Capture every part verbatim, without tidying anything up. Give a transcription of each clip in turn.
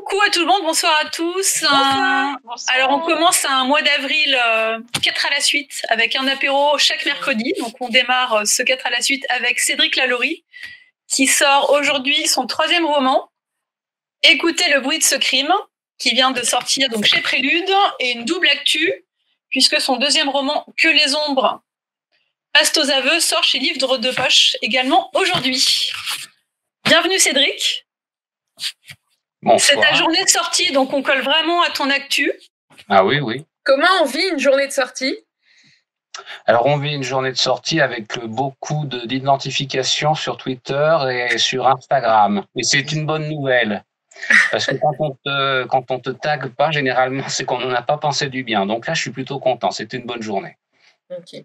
Coucou à tout le monde, bonsoir à tous. Bonsoir. Un... Bonsoir. Alors on commence un mois d'avril euh, quatre à la suite avec un apéro chaque mercredi. Donc on démarre ce quatre à la suite avec Cédric Lalaurie qui sort aujourd'hui son troisième roman, Écoutez le bruit de ce crime, qui vient de sortir donc chez Prélude, et une double actu puisque son deuxième roman Que les ombres passent aux aveux sort chez Livre de Poche également aujourd'hui. Bienvenue Cédric. Bonsoir. C'est ta journée de sortie, donc on colle vraiment à ton actu. Ah oui, oui. Comment on vit une journée de sortie ? Alors, on vit une journée de sortie avec beaucoup de, d'identification sur Twitter et sur Instagram. Et c'est une bonne nouvelle. Parce que quand on te, quand on te tague pas, généralement, c'est qu'on n'en a pas pensé du bien. Donc là, je suis plutôt content. C'était une bonne journée. Ok.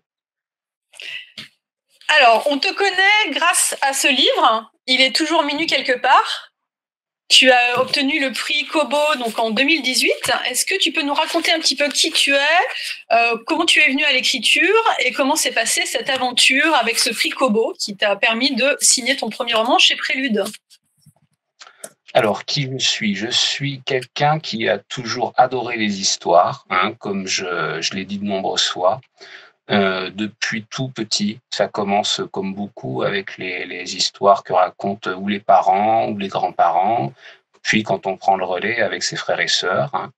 Alors, on te connaît grâce à ce livre. Il est toujours minuit quelque part. Tu as obtenu le prix Kobo donc en deux mille dix-huit. Est-ce que tu peux nous raconter un petit peu qui tu es, euh, comment tu es venu à l'écriture et comment s'est passée cette aventure avec ce prix Kobo qui t'a permis de signer ton premier roman chez Prélude ? Alors, qui je suis ? Je suis quelqu'un qui a toujours adoré les histoires, hein, comme je, je l'ai dit de nombreuses fois. Euh, depuis tout petit, ça commence comme beaucoup avec les, les histoires que racontent ou les parents ou les grands-parents, puis quand on prend le relais avec ses frères et sœurs. Hein.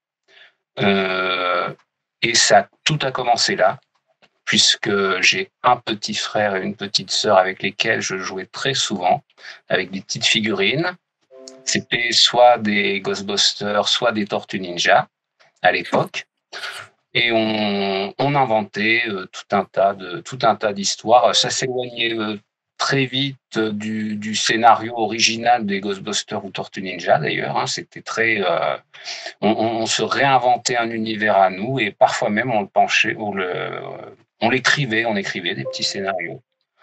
Euh, et ça, tout a commencé là, puisque j'ai un petit frère et une petite sœur avec lesquels je jouais très souvent, avec des petites figurines. C'était soit des Ghostbusters, soit des Tortues Ninja à l'époque. Et on, on inventait euh, tout un tas de tout un tas d'histoires. Ça s'éloignait euh, très vite euh, du, du scénario original des Ghostbusters ou Tortues Ninja d'ailleurs. Hein. C'était très, euh, on, on se réinventait un univers à nous et parfois même on le penchait, on le, on l'écrivait, on écrivait des petits scénarios.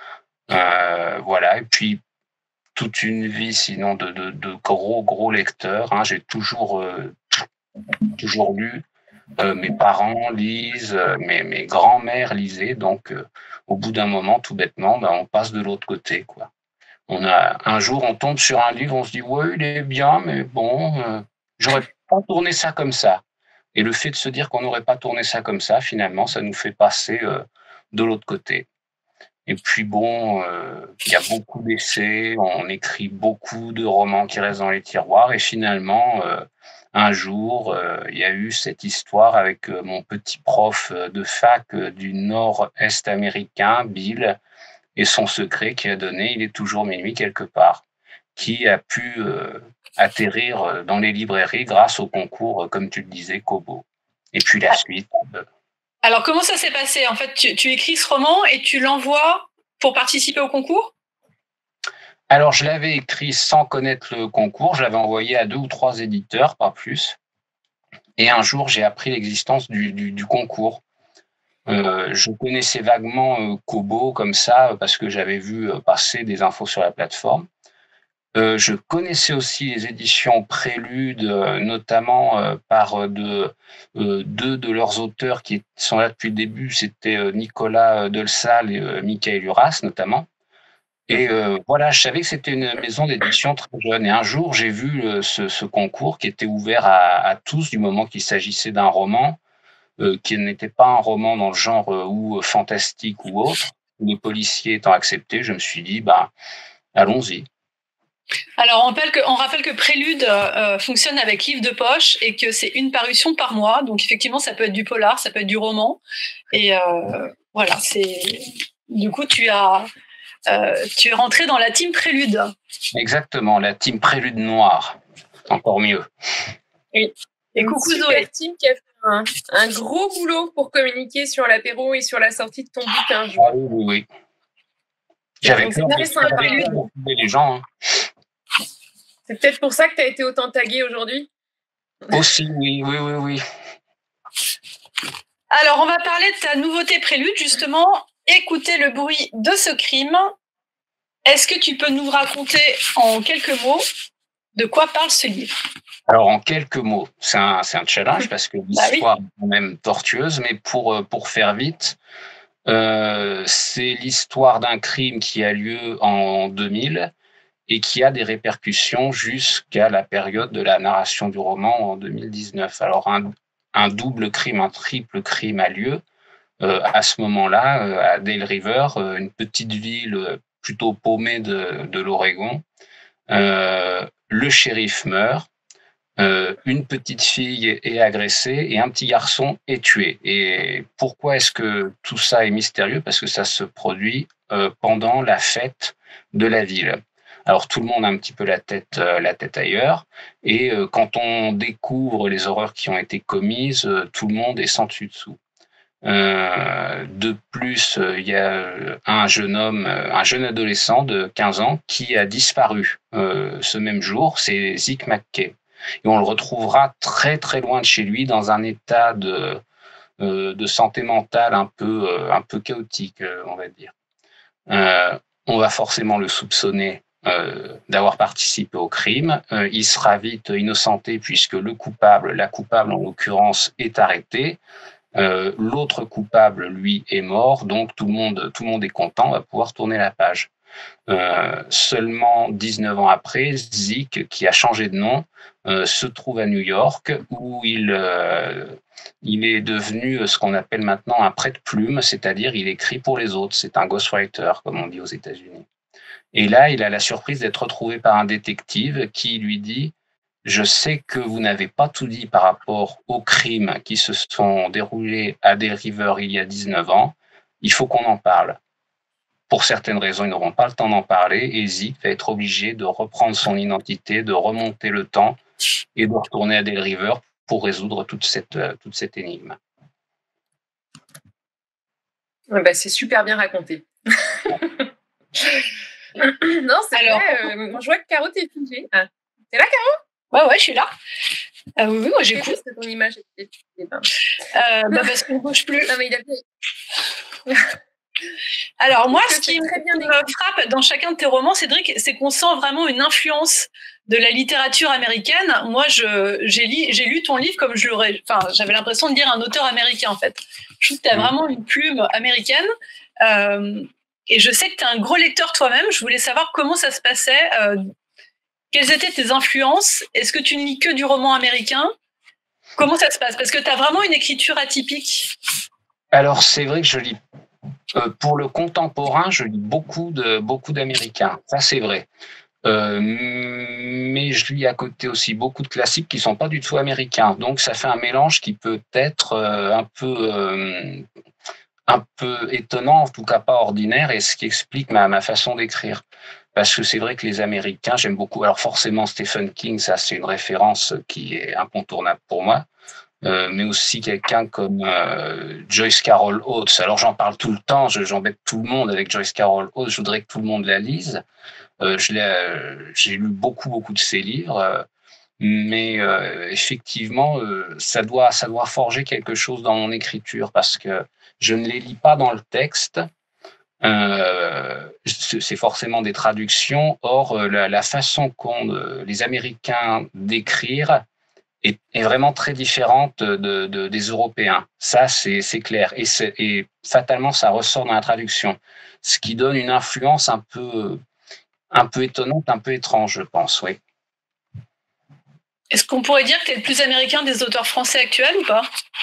Euh, voilà. Et puis toute une vie sinon de, de, de gros gros lecteurs. Hein. J'ai toujours euh, toujours lu. Euh, mes parents lisent, euh, mes, mes grands-mères lisaient, donc euh, au bout d'un moment, tout bêtement, ben, on passe de l'autre côté, quoi. On a un jour, on tombe sur un livre, on se dit ouais, il est bien, mais bon, euh, j'aurais pas tourné ça comme ça. Et le fait de se dire qu'on n'aurait pas tourné ça comme ça, finalement, ça nous fait passer euh, de l'autre côté. Et puis bon, euh, il y a beaucoup d'essais, on écrit beaucoup de romans qui restent dans les tiroirs, et finalement, euh, un jour, euh, il y a eu cette histoire avec euh, mon petit prof de fac euh, du nord-est américain, Bill, et son secret qui a donné « Il est toujours minuit quelque part », qui a pu euh, atterrir dans les librairies grâce au concours, comme tu le disais, Kobo. Et puis la suite... Euh, Alors, comment ça s'est passé ? En fait, tu, tu écris ce roman et tu l'envoies pour participer au concours ? Alors, je l'avais écrit sans connaître le concours. Je l'avais envoyé à deux ou trois éditeurs, pas plus. Et un jour, j'ai appris l'existence du, du, du concours. Euh, je connaissais vaguement euh, Kobo comme ça, parce que j'avais vu euh, passer des infos sur la plateforme. Euh, je connaissais aussi les éditions Prélude, euh, notamment euh, par euh, de, euh, deux de leurs auteurs qui sont là depuis le début, c'était euh, Nicolas Delsal et euh, Michael Uras notamment. Et euh, voilà, je savais que c'était une maison d'édition très jeune. Et un jour, j'ai vu euh, ce, ce concours qui était ouvert à, à tous du moment qu'il s'agissait d'un roman, euh, qui n'était pas un roman dans le genre euh, ou euh, fantastique ou autre. Les policiers étant acceptés, je me suis dit, bah, allons-y. Alors, on rappelle que, on rappelle que Prélude euh, fonctionne avec Livre de Poche et que c'est une parution par mois. Donc, effectivement, ça peut être du polar, ça peut être du roman. Et euh, voilà, c'est... Du coup, tu as... Euh, tu es rentré dans la team Prélude. Exactement, la team Prélude Noire. Encore mieux. Oui. Et Une coucou super Zoé. Team qui a fait un, un gros boulot pour communiquer sur l'apéro et sur la sortie de ton bouquin. Ah oui, oui, oui. J'avais peur de trouver les gens. Hein. C'est peut-être pour ça que tu as été autant tagué aujourd'hui ? Aussi, oui, oui, oui, oui. Alors, on va parler de ta nouveauté Prélude, justement. Écoutez le bruit de ce crime. Est-ce que tu peux nous raconter en quelques mots de quoi parle ce livre ? Alors, en quelques mots, c'est un, c'est un challenge parce que l'histoire bah oui. est quand même tortueuse, mais pour, pour faire vite, euh, c'est l'histoire d'un crime qui a lieu en deux mille et qui a des répercussions jusqu'à la période de la narration du roman en deux mille dix-neuf. Alors un, un double crime, un triple crime a lieu euh, à ce moment-là, euh, à Dale River, euh, une petite ville plutôt paumée de, de l'Oregon. Euh, le shérif meurt, euh, une petite fille est agressée et un petit garçon est tué. Et pourquoi est-ce que tout ça est mystérieux? Parce que ça se produit euh, pendant la fête de la ville. Alors tout le monde a un petit peu la tête, euh, la tête ailleurs, et euh, quand on découvre les horreurs qui ont été commises, euh, tout le monde est sans dessus dessous. Euh, de plus, euh, il y a un jeune homme, euh, un jeune adolescent de quinze ans qui a disparu euh, ce même jour, c'est Zeke McKay. Et on le retrouvera très très loin de chez lui dans un état de, euh, de santé mentale un peu, euh, un peu chaotique, euh, on va dire. Euh, on va forcément le soupçonner Euh, d'avoir participé au crime. Euh, il sera vite innocenté puisque le coupable, la coupable en l'occurrence, est arrêtée. Euh, l'autre coupable, lui, est mort, donc tout le monde, tout le monde est content, on va pouvoir tourner la page. Euh, seulement dix-neuf ans après, Zeke, qui a changé de nom, euh, se trouve à New York où il, euh, il est devenu ce qu'on appelle maintenant un prête-plume, c'est-à-dire il écrit pour les autres. C'est un ghostwriter, comme on dit aux États-Unis. Et là, il a la surprise d'être retrouvé par un détective qui lui dit « Je sais que vous n'avez pas tout dit par rapport aux crimes qui se sont déroulés à Dale River il y a dix-neuf ans. Il faut qu'on en parle. » Pour certaines raisons, ils n'auront pas le temps d'en parler et Zeke va être obligé de reprendre son identité, de remonter le temps et de retourner à Dale River pour résoudre toute cette, toute cette énigme. Ouais, bah, c'est super bien raconté. Non, c'est Alors, vrai. Euh, je vois que Caro, t'es figée. Ah. T'es là, Caro? Ouais, ouais, je suis là. Euh, oui, oui, moi j'écoute. C'est ton image. Euh, bah, parce qu'on ne bouge plus. Non, mais il a fait. Alors, moi, Parce ce que qui c'est très bien me frappe dans chacun de tes romans, Cédric, c'est qu'on sent vraiment une influence de la littérature américaine. Moi, je, j'ai, li, j'ai lu ton livre comme je l'aurais. Enfin, j'avais l'impression de lire un auteur américain, en fait. Je trouve que tu as vraiment une plume américaine. Euh, et je sais que tu es un gros lecteur toi-même. Je voulais savoir comment ça se passait. Euh, quelles étaient tes influences? Est-ce que tu ne lis que du roman américain? Comment ça se passe? Parce que tu as vraiment une écriture atypique. Alors, c'est vrai que je lis. Euh, pour le contemporain, je lis beaucoup de beaucoup d'Américains. Ça, c'est vrai. Euh, mais je lis à côté aussi beaucoup de classiques qui sont pas du tout américains. Donc, ça fait un mélange qui peut être euh, un peu euh, un peu étonnant, en tout cas pas ordinaire, et ce qui explique ma, ma façon d'écrire. Parce que c'est vrai que les Américains, j'aime beaucoup. Alors forcément, Stephen King, ça c'est une référence qui est incontournable pour moi. Euh, mais aussi quelqu'un comme euh, Joyce Carol Oates. Alors j'en parle tout le temps, je, j'embête tout le monde avec Joyce Carol Oates, je voudrais que tout le monde la lise. Euh, je l'ai, euh, j'ai lu beaucoup, beaucoup de ses livres, euh, mais euh, effectivement, euh, ça doit, ça doit forger quelque chose dans mon écriture parce que je ne les lis pas dans le texte. Euh, c'est forcément des traductions. Or, la, la façon qu'ont euh, les Américains d'écrire est, est vraiment très différente de, de, des Européens. Ça, c'est clair. Et, et fatalement, ça ressort dans la traduction. Ce qui donne une influence un peu, un peu étonnante, un peu étrange, je pense, oui. Est-ce qu'on pourrait dire que tu es le plus américain des auteurs français actuels ou pas?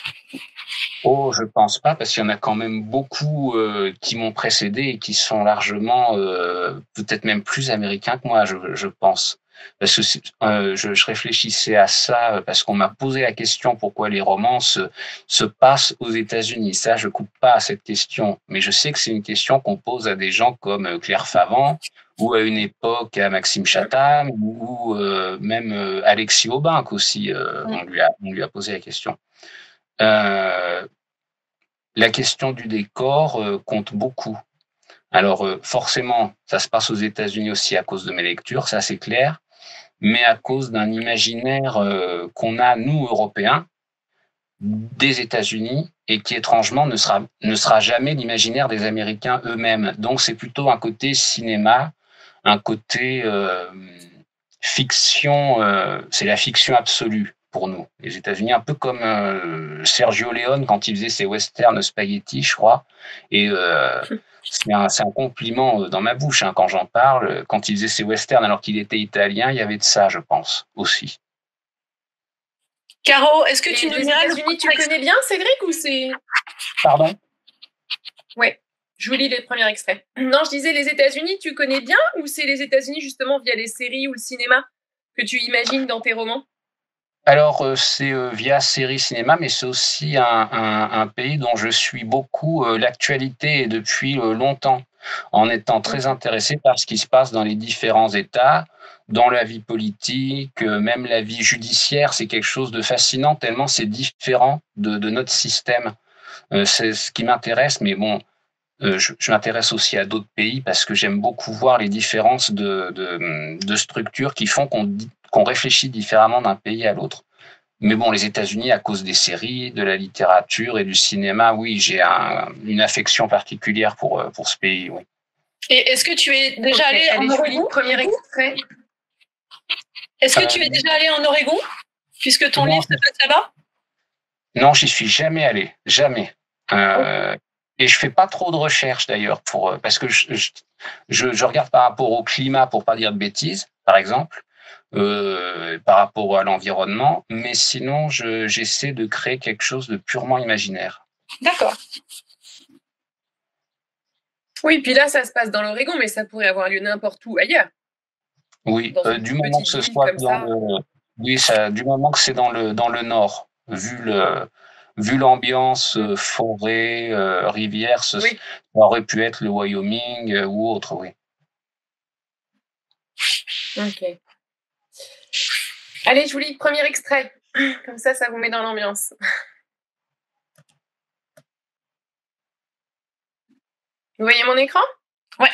Oh, je pense pas, parce qu'il y en a quand même beaucoup euh, qui m'ont précédé et qui sont largement, euh, peut-être même plus américains que moi, je, je pense. Parce que euh, je, je réfléchissais à ça parce qu'on m'a posé la question pourquoi les romans se, se passent aux États-Unis. Ça, je coupe pas à cette question, mais je sais que c'est une question qu'on pose à des gens comme Claire Favant ou à une époque à Maxime Chatham ou euh, même euh, Alexis Aubinck aussi. Euh, on lui a, on lui a posé la question. Euh, la question du décor euh, compte beaucoup. Alors euh, forcément, ça se passe aux États-Unis aussi à cause de mes lectures, ça c'est clair, mais à cause d'un imaginaire euh, qu'on a, nous, Européens, des États-Unis, et qui étrangement ne sera, ne sera jamais l'imaginaire des Américains eux-mêmes. Donc c'est plutôt un côté cinéma, un côté euh, fiction, euh, c'est la fiction absolue. pour nous. Les États-Unis, un peu comme euh, Sergio Leone quand il faisait ses westerns spaghetti, je crois. Et euh, c'est un, c'est un compliment dans ma bouche hein, quand j'en parle. Quand il faisait ses westerns alors qu'il était italien, il y avait de ça, je pense, aussi. Caro, est-ce que Et tu nous les diras le États-Unis, tu contexte? connais bien, Cédric, ou c'est... Pardon? Ouais, je vous lis les premiers extraits. Non, je disais les États-Unis, tu connais bien, ou c'est les États-Unis justement via les séries ou le cinéma que tu imagines dans tes romans? Alors, euh, c'est euh, via série cinéma, mais c'est aussi un, un, un pays dont je suis beaucoup euh, l'actualité et depuis euh, longtemps, en étant très Ok. intéressé par ce qui se passe dans les différents États, dans la vie politique, euh, même la vie judiciaire. C'est quelque chose de fascinant, tellement c'est différent de, de notre système. Euh, c'est ce qui m'intéresse, mais bon, euh, je, je m'intéresse aussi à d'autres pays parce que j'aime beaucoup voir les différences de, de, de structures qui font qu'on dit- qu'on réfléchit différemment d'un pays à l'autre. Mais bon, les États-Unis, à cause des séries, de la littérature et du cinéma, oui, j'ai un- une affection particulière pour, euh, pour ce pays, oui. Et est-ce que tu es déjà Ok, allé en allez, je vous lis Oregon? le premier extrait. Est-ce que Euh, tu es déjà allé en Oregon? Puisque ton non, livre se passe là-bas? non, j'y suis jamais allé, jamais. Euh, et je fais pas trop de recherches d'ailleurs pour euh, parce que je, je, je, je regarde par rapport au climat pour pas dire de bêtises, par exemple, euh, par rapport à l'environnement, mais sinon je, j'essaie de créer quelque chose de purement imaginaire. D'accord. Oui, puis là, ça se passe dans l'Oregon, mais ça pourrait avoir lieu n'importe où ailleurs, Oui, dans euh, une du toute moment que petite ce ville soit comme dans ça. le, oui, ça, du moment que c'est dans le dans le nord, vu le vu l'ambiance Mm. euh, forêt, euh, rivière, ce, ça Oui. aurait pu être le Wyoming euh, ou autre, oui. Ok. Allez, je vous lis le premier extrait. Comme ça, ça vous met dans l'ambiance. Vous voyez mon écran? Ouais.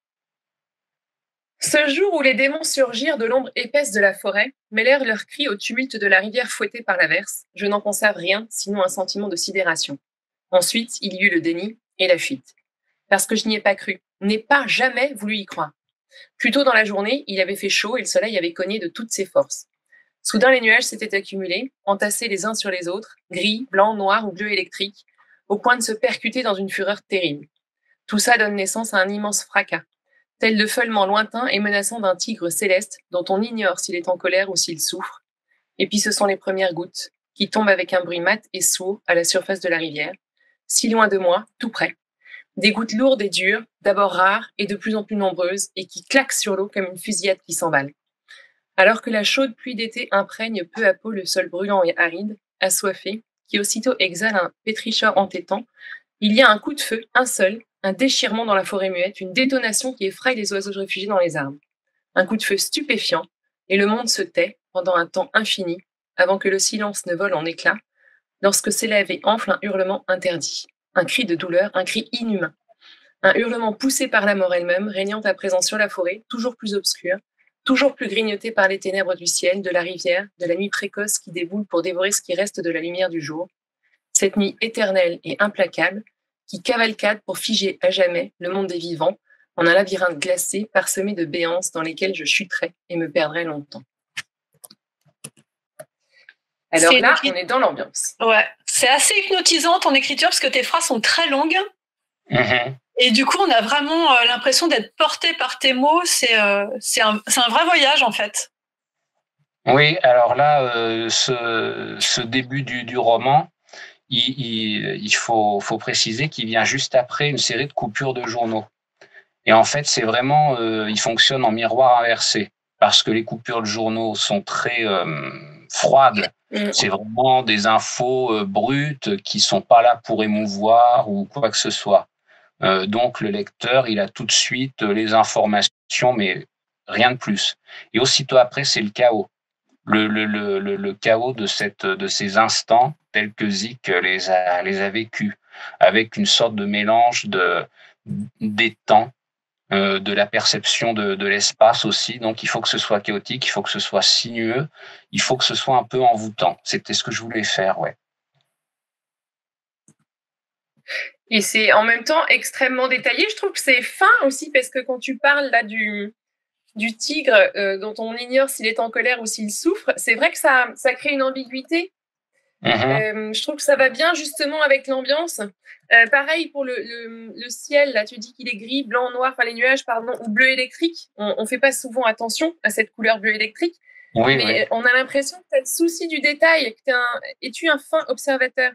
Ce jour où les démons surgirent de l'ombre épaisse de la forêt, mêlèrent leurs cris au tumulte de la rivière fouettée par l'averse, je n'en conserve rien, sinon un sentiment de sidération. Ensuite, il y eut le déni et la fuite. Parce que je n'y ai pas cru, n'ai pas jamais voulu y croire. Plus tôt dans la journée, il avait fait chaud et le soleil avait cogné de toutes ses forces. Soudain, les nuages s'étaient accumulés, entassés les uns sur les autres, gris, blancs, noirs ou bleus électriques, au point de se percuter dans une fureur terrible. Tout ça donne naissance à un immense fracas, tel le feulement lointain et menaçant d'un tigre céleste dont on ignore s'il est en colère ou s'il souffre. Et puis ce sont les premières gouttes, qui tombent avec un bruit mat et sourd à la surface de la rivière, si loin de moi, tout près. Des gouttes lourdes et dures, d'abord rares et de plus en plus nombreuses, et qui claquent sur l'eau comme une fusillade qui s'emballe. Alors que la chaude pluie d'été imprègne peu à peu le sol brûlant et aride, assoiffé, qui aussitôt exhale un pétricheur entêtant, il y a un coup de feu, un seul, un déchirement dans la forêt muette, une détonation qui effraie les oiseaux réfugiés dans les arbres. Un coup de feu stupéfiant, et le monde se tait pendant un temps infini, avant que le silence ne vole en éclats, lorsque s'élève et enfle un hurlement interdit. Un cri de douleur, un cri inhumain. Un hurlement poussé par la mort elle-même, régnant à présent sur la forêt, toujours plus obscure, toujours plus grignotée par les ténèbres du ciel, de la rivière, de la nuit précoce qui déboule pour dévorer ce qui reste de la lumière du jour. Cette nuit éternelle et implacable, qui cavalcade pour figer à jamais le monde des vivants en un labyrinthe glacé parsemé de béances dans lesquelles je chuterai et me perdrai longtemps. Alors C'est là, écrit- on est dans l'ambiance. Ouais, c'est assez hypnotisant ton écriture parce que tes phrases sont très longues. Mhm. Et du coup, on a vraiment euh, l'impression d'être porté par tes mots. C'est euh, c'est un, c'est un vrai voyage, en fait. Oui, alors là, euh, ce, ce début du, du roman, il, il, il faut, faut préciser qu'il vient juste après une série de coupures de journaux. Et en fait, c'est vraiment, euh, il fonctionne en miroir inversé, parce que les coupures de journaux sont très euh, froides. Mm. C'est vraiment des infos euh, brutes qui sont pas là pour émouvoir ou quoi que ce soit. Euh, donc le lecteur, il a tout de suite les informations, mais rien de plus. Et aussitôt après, c'est le chaos. Le, le, le, le, le chaos de, cette, de ces instants tels que Zik les a, les a vécus, avec une sorte de mélange de, des temps, euh, de la perception de, de l'espace aussi. Donc il faut que ce soit chaotique, il faut que ce soit sinueux, il faut que ce soit un peu envoûtant. C'était ce que je voulais faire, ouais. Et c'est en même temps extrêmement détaillé. Je trouve que c'est fin aussi parce que quand tu parles là du, du tigre euh, dont on ignore s'il est en colère ou s'il souffre, c'est vrai que ça, ça crée une ambiguïté. Mmh. Euh, je trouve que ça va bien justement avec l'ambiance. Euh, pareil pour le, le, le ciel, là tu dis qu'il est gris, blanc, noir, enfin les nuages, pardon, ou bleu électrique. On ne fait pas souvent attention à cette couleur bleu électrique, Oui, mais oui. on a l'impression que tu as le souci du détail. Que un... Es-tu un fin observateur?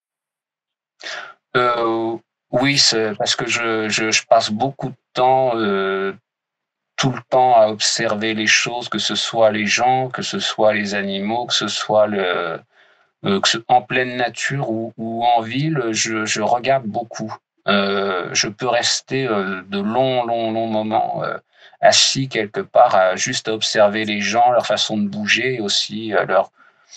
Euh, oui, c'est parce que je, je, je passe beaucoup de temps, euh, tout le temps à observer les choses, que ce soit les gens, que ce soit les animaux, que ce soit le, euh, que ce, en pleine nature ou, ou en ville, je, je regarde beaucoup. Euh, je peux rester euh, de longs, longs, longs moments euh, assis quelque part, à, juste à observer les gens, leur façon de bouger, et aussi euh, leur,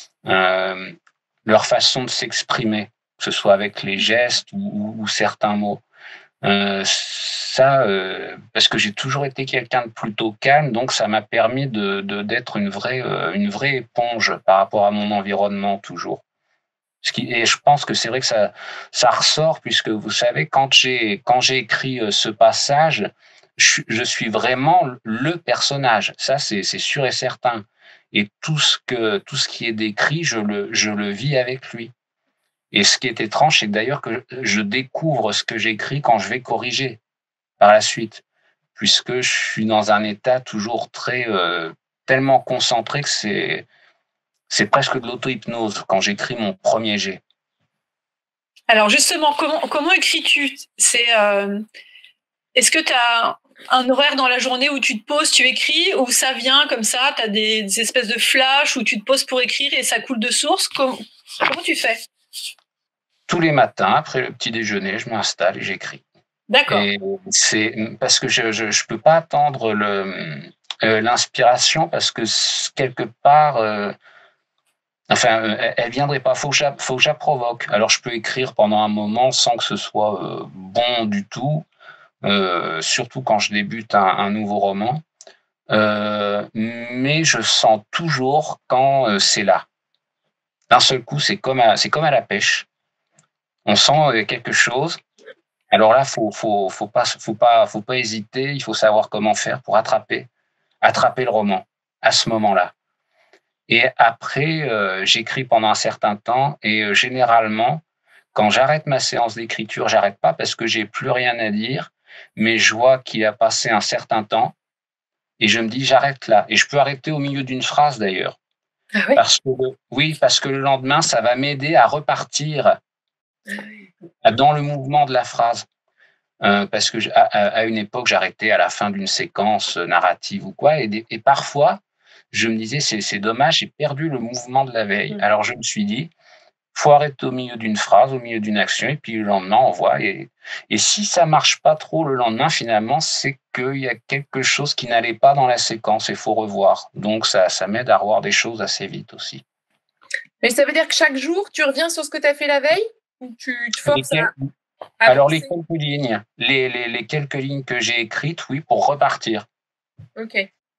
euh, leur façon de s'exprimer, que ce soit avec les gestes ou, ou, ou certains mots. Euh, ça, euh, parce que j'ai toujours été quelqu'un de plutôt calme, donc ça m'a permis de, de d'être une vraie, euh, une vraie éponge par rapport à mon environnement toujours. Ce qui, et je pense que c'est vrai que ça, ça ressort puisque vous savez, quand j'ai, quand j'ai écrit euh, ce passage, je, je suis vraiment le personnage. Ça, c'est, c'est sûr et certain. Et tout ce que, tout ce qui est décrit, je le, je le vis avec lui. Et ce qui est étrange, c'est que d'ailleurs que je découvre ce que j'écris quand je vais corriger par la suite, puisque je suis dans un état toujours très, euh, tellement concentré que c'est, c'est presque de l'auto-hypnose quand j'écris mon premier jet. Alors justement, comment, comment écris-tu? C'est, euh, est-ce que tu as un horaire dans la journée où tu te poses, tu écris, ou ça vient comme ça, tu as des, des espèces de flashs où tu te poses pour écrire et ça coule de source? Comment, comment tu fais? Tous les matins, après le petit déjeuner, je m'installe et j'écris. D'accord. Et c'est parce que je je, je peux pas attendre le euh, l'inspiration parce que quelque part, euh, enfin, euh, elle viendrait pas. Faut que je, faut que je la provoque. Alors je peux écrire pendant un moment sans que ce soit euh, bon du tout, euh, surtout quand je débute un, un nouveau roman. Euh, mais je sens toujours quand euh, c'est là. D'un seul coup, c'est comme à, c'est comme à la pêche. On sent quelque chose. Alors là, faut, faut, faut pas, faut pas, faut pas hésiter. Il faut savoir comment faire pour attraper, attraper le roman à ce moment-là. Et après, euh, j'écris pendant un certain temps et euh, généralement, quand j'arrête ma séance d'écriture, j'arrête pas parce que j'ai plus rien à dire, mais je vois qu'il a passé un certain temps et je me dis j'arrête là. Et je peux arrêter au milieu d'une phrase d'ailleurs. Ah ouais? Parce que, oui, parce que le lendemain, ça va m'aider à repartir dans le mouvement de la phrase. Euh, parce que à, à une époque, j'arrêtais à la fin d'une séquence narrative ou quoi, et, et parfois, je me disais, c'est, c'est dommage, j'ai perdu le mouvement de la veille. Mmh. Alors je me suis dit, faut arrêter au milieu d'une phrase, au milieu d'une action, et puis le lendemain, on voit. Et, et si ça marche pas trop le lendemain, finalement, c'est qu'il y a quelque chose qui n'allait pas dans la séquence, et faut revoir. Donc ça, ça m'aide à revoir des choses assez vite aussi. Mais ça veut dire que chaque jour, tu reviens sur ce que tu as fait la veille, ou tu te forces à... Alors, les quelques lignes, les, les, les quelques lignes que j'ai écrites, oui, pour repartir. Ok.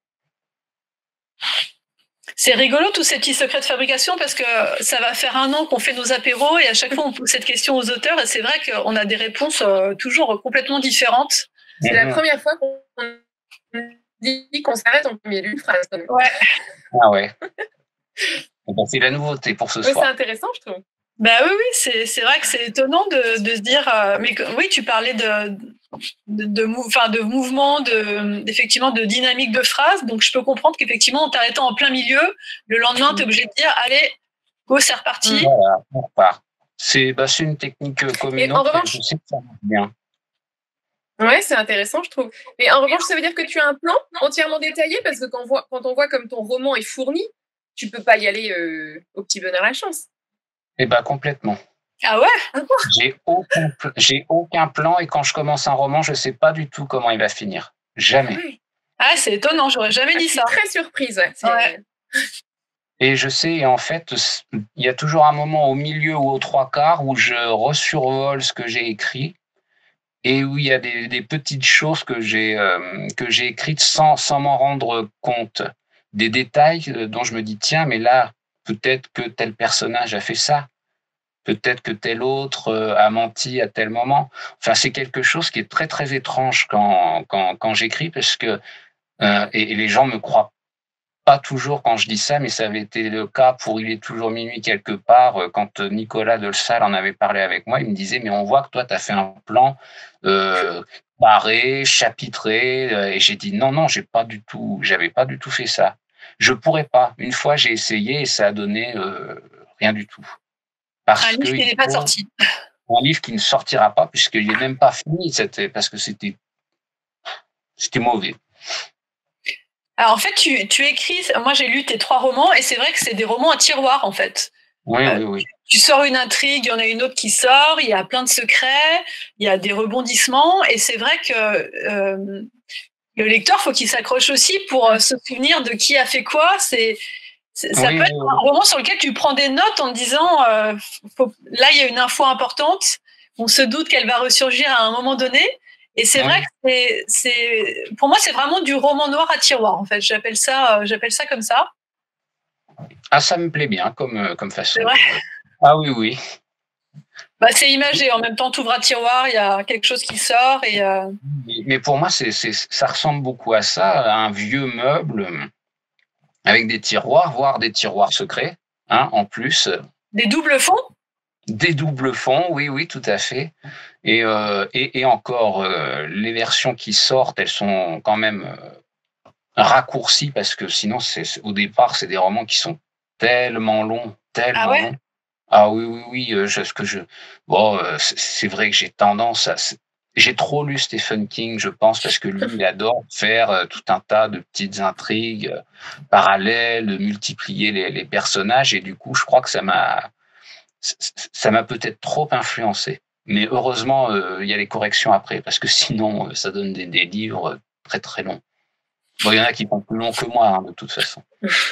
C'est rigolo tous ces petits secrets de fabrication parce que ça va faire un an qu'on fait nos apéros et à chaque fois on pose cette question aux auteurs et c'est vrai qu'on a des réponses euh, toujours complètement différentes. C'est mmh. la première fois qu'on dit qu'on s'arrête en premier d'une phrase. Ouais. Ah ouais. Ben, c'est la nouveauté pour ce ouais, soir. C'est intéressant, je trouve. Bah oui, oui, c'est, c'est vrai que c'est étonnant de, de se dire. Euh, mais que, oui, tu parlais de, de, de, mou, de mouvement, de, d'effectivement de dynamique de phrase. Donc je peux comprendre qu'effectivement, en t'arrêtant en plein milieu, le lendemain, tu es obligé de dire allez, go, c'est reparti. Voilà, on repart. C'est, bah, c'est une technique commune. Et en revanche, je sais que ça marche bien. Ouais, c'est intéressant, je trouve. Mais en revanche, ça veut dire que tu as un plan entièrement détaillé parce que quand on voit, quand on voit comme ton roman est fourni, tu peux pas y aller euh, au petit bonheur la chance. Eh ben, complètement. Ah ouais? J'ai aucun, j'ai aucun plan et quand je commence un roman, je sais pas du tout comment il va finir. Jamais. Oui. Ah, c'est étonnant, j'aurais jamais ah, dit je ça. Je suis très surprise. Ouais. ouais. Et je sais, et en fait, il y a toujours un moment au milieu ou aux trois quarts où je resurvole ce que j'ai écrit et où il y a des, des petites choses que j'ai, euh, que j'ai écrites sans, sans m'en rendre compte. Des détails dont je me dis, tiens, mais là, peut-être que tel personnage a fait ça. Peut-être que tel autre euh, a menti à tel moment. Enfin, c'est quelque chose qui est très, très étrange quand, quand, quand j'écris parce que Euh, et, et les gens me croient pas toujours quand je dis ça, mais ça avait été le cas pour Il est toujours minuit quelque part. Quand Nicolas Delsal en avait parlé avec moi, il me disait, mais on voit que toi, tu as fait un plan euh, barré, chapitré. Euh, et j'ai dit, non, non, j'ai pas du tout, j'avais pas du tout fait ça. Je pourrais pas. Une fois, j'ai essayé et ça a donné euh, rien du tout. Parce un livre que qui n'est pas sorti. Un livre qui ne sortira pas, puisqu'il n'est même pas fini, c'était, parce que c'était, c'était mauvais. Alors en fait, tu, tu écris, moi j'ai lu tes trois romans, et c'est vrai que c'est des romans à tiroir en fait. Oui, euh, oui, oui. Tu sors une intrigue, il y en a une autre qui sort, il y a plein de secrets, il y a des rebondissements, et c'est vrai que euh, le lecteur, faut qu'il s'accroche aussi pour euh, se souvenir de qui a fait quoi. C'est, c'est ça Oui, peut oui, être oui. un roman sur lequel tu prends des notes en te disant, euh, faut, là il y a une info importante, on se doute qu'elle va ressurgir à un moment donné. Et c'est Oui. vrai que c'est, c'est, pour moi, c'est vraiment du roman noir à tiroir, en fait. J'appelle ça, euh, j'appelle ça comme ça. Ah, ça me plaît bien comme, euh, comme façon. C'est vrai. Ah oui, oui. Bah, c'est imagé. En même temps, tu ouvres un tiroir, il y a quelque chose qui sort. Et, euh... Mais pour moi, c'est, c'est, ça ressemble beaucoup à ça, à un vieux meuble avec des tiroirs, voire des tiroirs secrets, hein, en plus. Des doubles fonds? Des doubles fonds, oui, oui, tout à fait. Et, euh, et, et encore, euh, les versions qui sortent, elles sont quand même euh, raccourcies, parce que sinon, c'est, au départ, c'est des romans qui sont tellement longs, tellement Ah ouais? longs. Ah oui, oui, oui, euh, je, ce que je... Bon, euh, c'est, c'est vrai que j'ai tendance à... J'ai trop lu Stephen King, je pense, parce que lui, il adore faire euh, tout un tas de petites intrigues euh, parallèles, de multiplier les, les personnages, et du coup, je crois que ça m'a... ça m'a peut-être trop influencé. Mais heureusement, euh, il y a les corrections après, parce que sinon, euh, ça donne des, des livres très très longs. Bon, il y en a qui font plus long que moi, hein, de toute façon.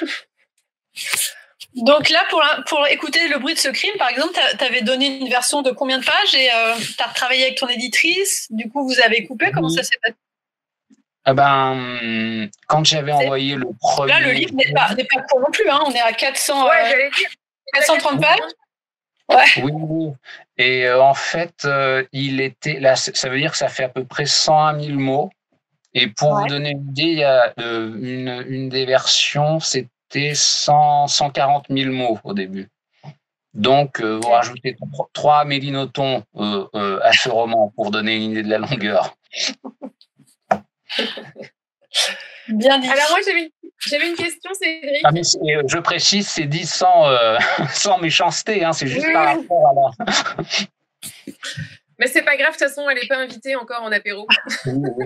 Donc là, pour, pour écouter Le bruit de ce crime, par exemple, tu avais donné une version de combien de pages et euh, tu as retravaillé avec ton éditrice. Du coup, vous avez coupé. Comment oui. ça s'est passé? Ah ben, quand j'avais envoyé le premier... Là, le livre n'est pas, n'est pas court non plus. Hein. On est à quatre cents, ouais, euh, j'allais dire. quatre cent trente pages. Ouais. Oui, oui. Et euh, en fait, euh, il était là. Ça veut dire que ça fait à peu près cent un mille mots. Et pour ouais. vous donner une idée, il y a euh, une, une des versions, c'était cent, cent quarante mille mots au début. Donc, euh, vous rajoutez trois Mélinotons euh, euh, à ce roman pour donner une idée de la longueur. Bien dit. Alors moi, j'avais, j'avais une question, Cédric. Ah, mais je précise, c'est dit sans, euh, sans méchanceté, hein, c'est juste oui. par rapport à la... Mais c'est pas grave, de toute façon, elle n'est pas invitée encore en apéro. Oui, oui.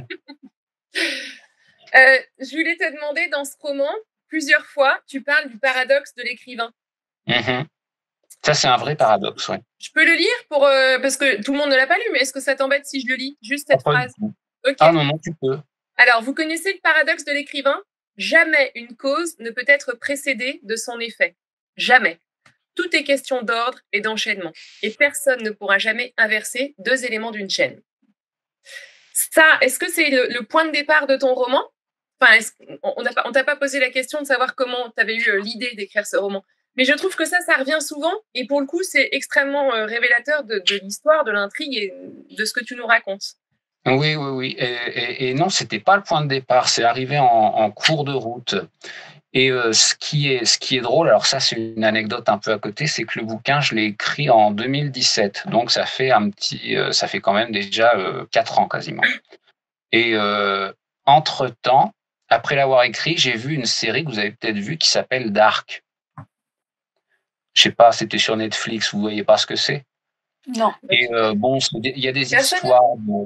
euh, je voulais te demander, dans ce roman, plusieurs fois, tu parles du paradoxe de l'écrivain. Mm-hmm. Ça, c'est un vrai paradoxe, oui. Je peux le lire pour, euh, parce que tout le monde ne l'a pas lu, mais est-ce que ça t'embête si je le lis? Juste cette ah, phrase. Okay. Ah non, non, tu peux. Alors, vous connaissez le paradoxe de l'écrivain? Jamais une cause ne peut être précédée de son effet. Jamais. Tout est question d'ordre et d'enchaînement. Et personne ne pourra jamais inverser deux éléments d'une chaîne. Ça, est-ce que c'est le, le point de départ de ton roman? Enfin, est-ce, on n'a pas, on t'a pas posé la question de savoir comment tu avais eu l'idée d'écrire ce roman. Mais je trouve que ça, ça revient souvent. Et pour le coup, c'est extrêmement révélateur de, de l'histoire, de l'intrigue et de ce que tu nous racontes. Oui, oui, oui. Et, et, et non, c'était pas le point de départ. C'est arrivé en, en cours de route. Et euh, ce qui est, ce qui est drôle, alors ça, c'est une anecdote un peu à côté, c'est que le bouquin, je l'ai écrit en deux mille dix-sept. Donc, ça fait un petit, euh, ça fait quand même déjà euh, quatre ans quasiment. Et euh, entre-temps, après l'avoir écrit, j'ai vu une série que vous avez peut-être vue qui s'appelle Dark. Je sais pas, c'était sur Netflix, vous voyez pas ce que c'est? Non. Et euh, bon, il y a des histoires. Bon,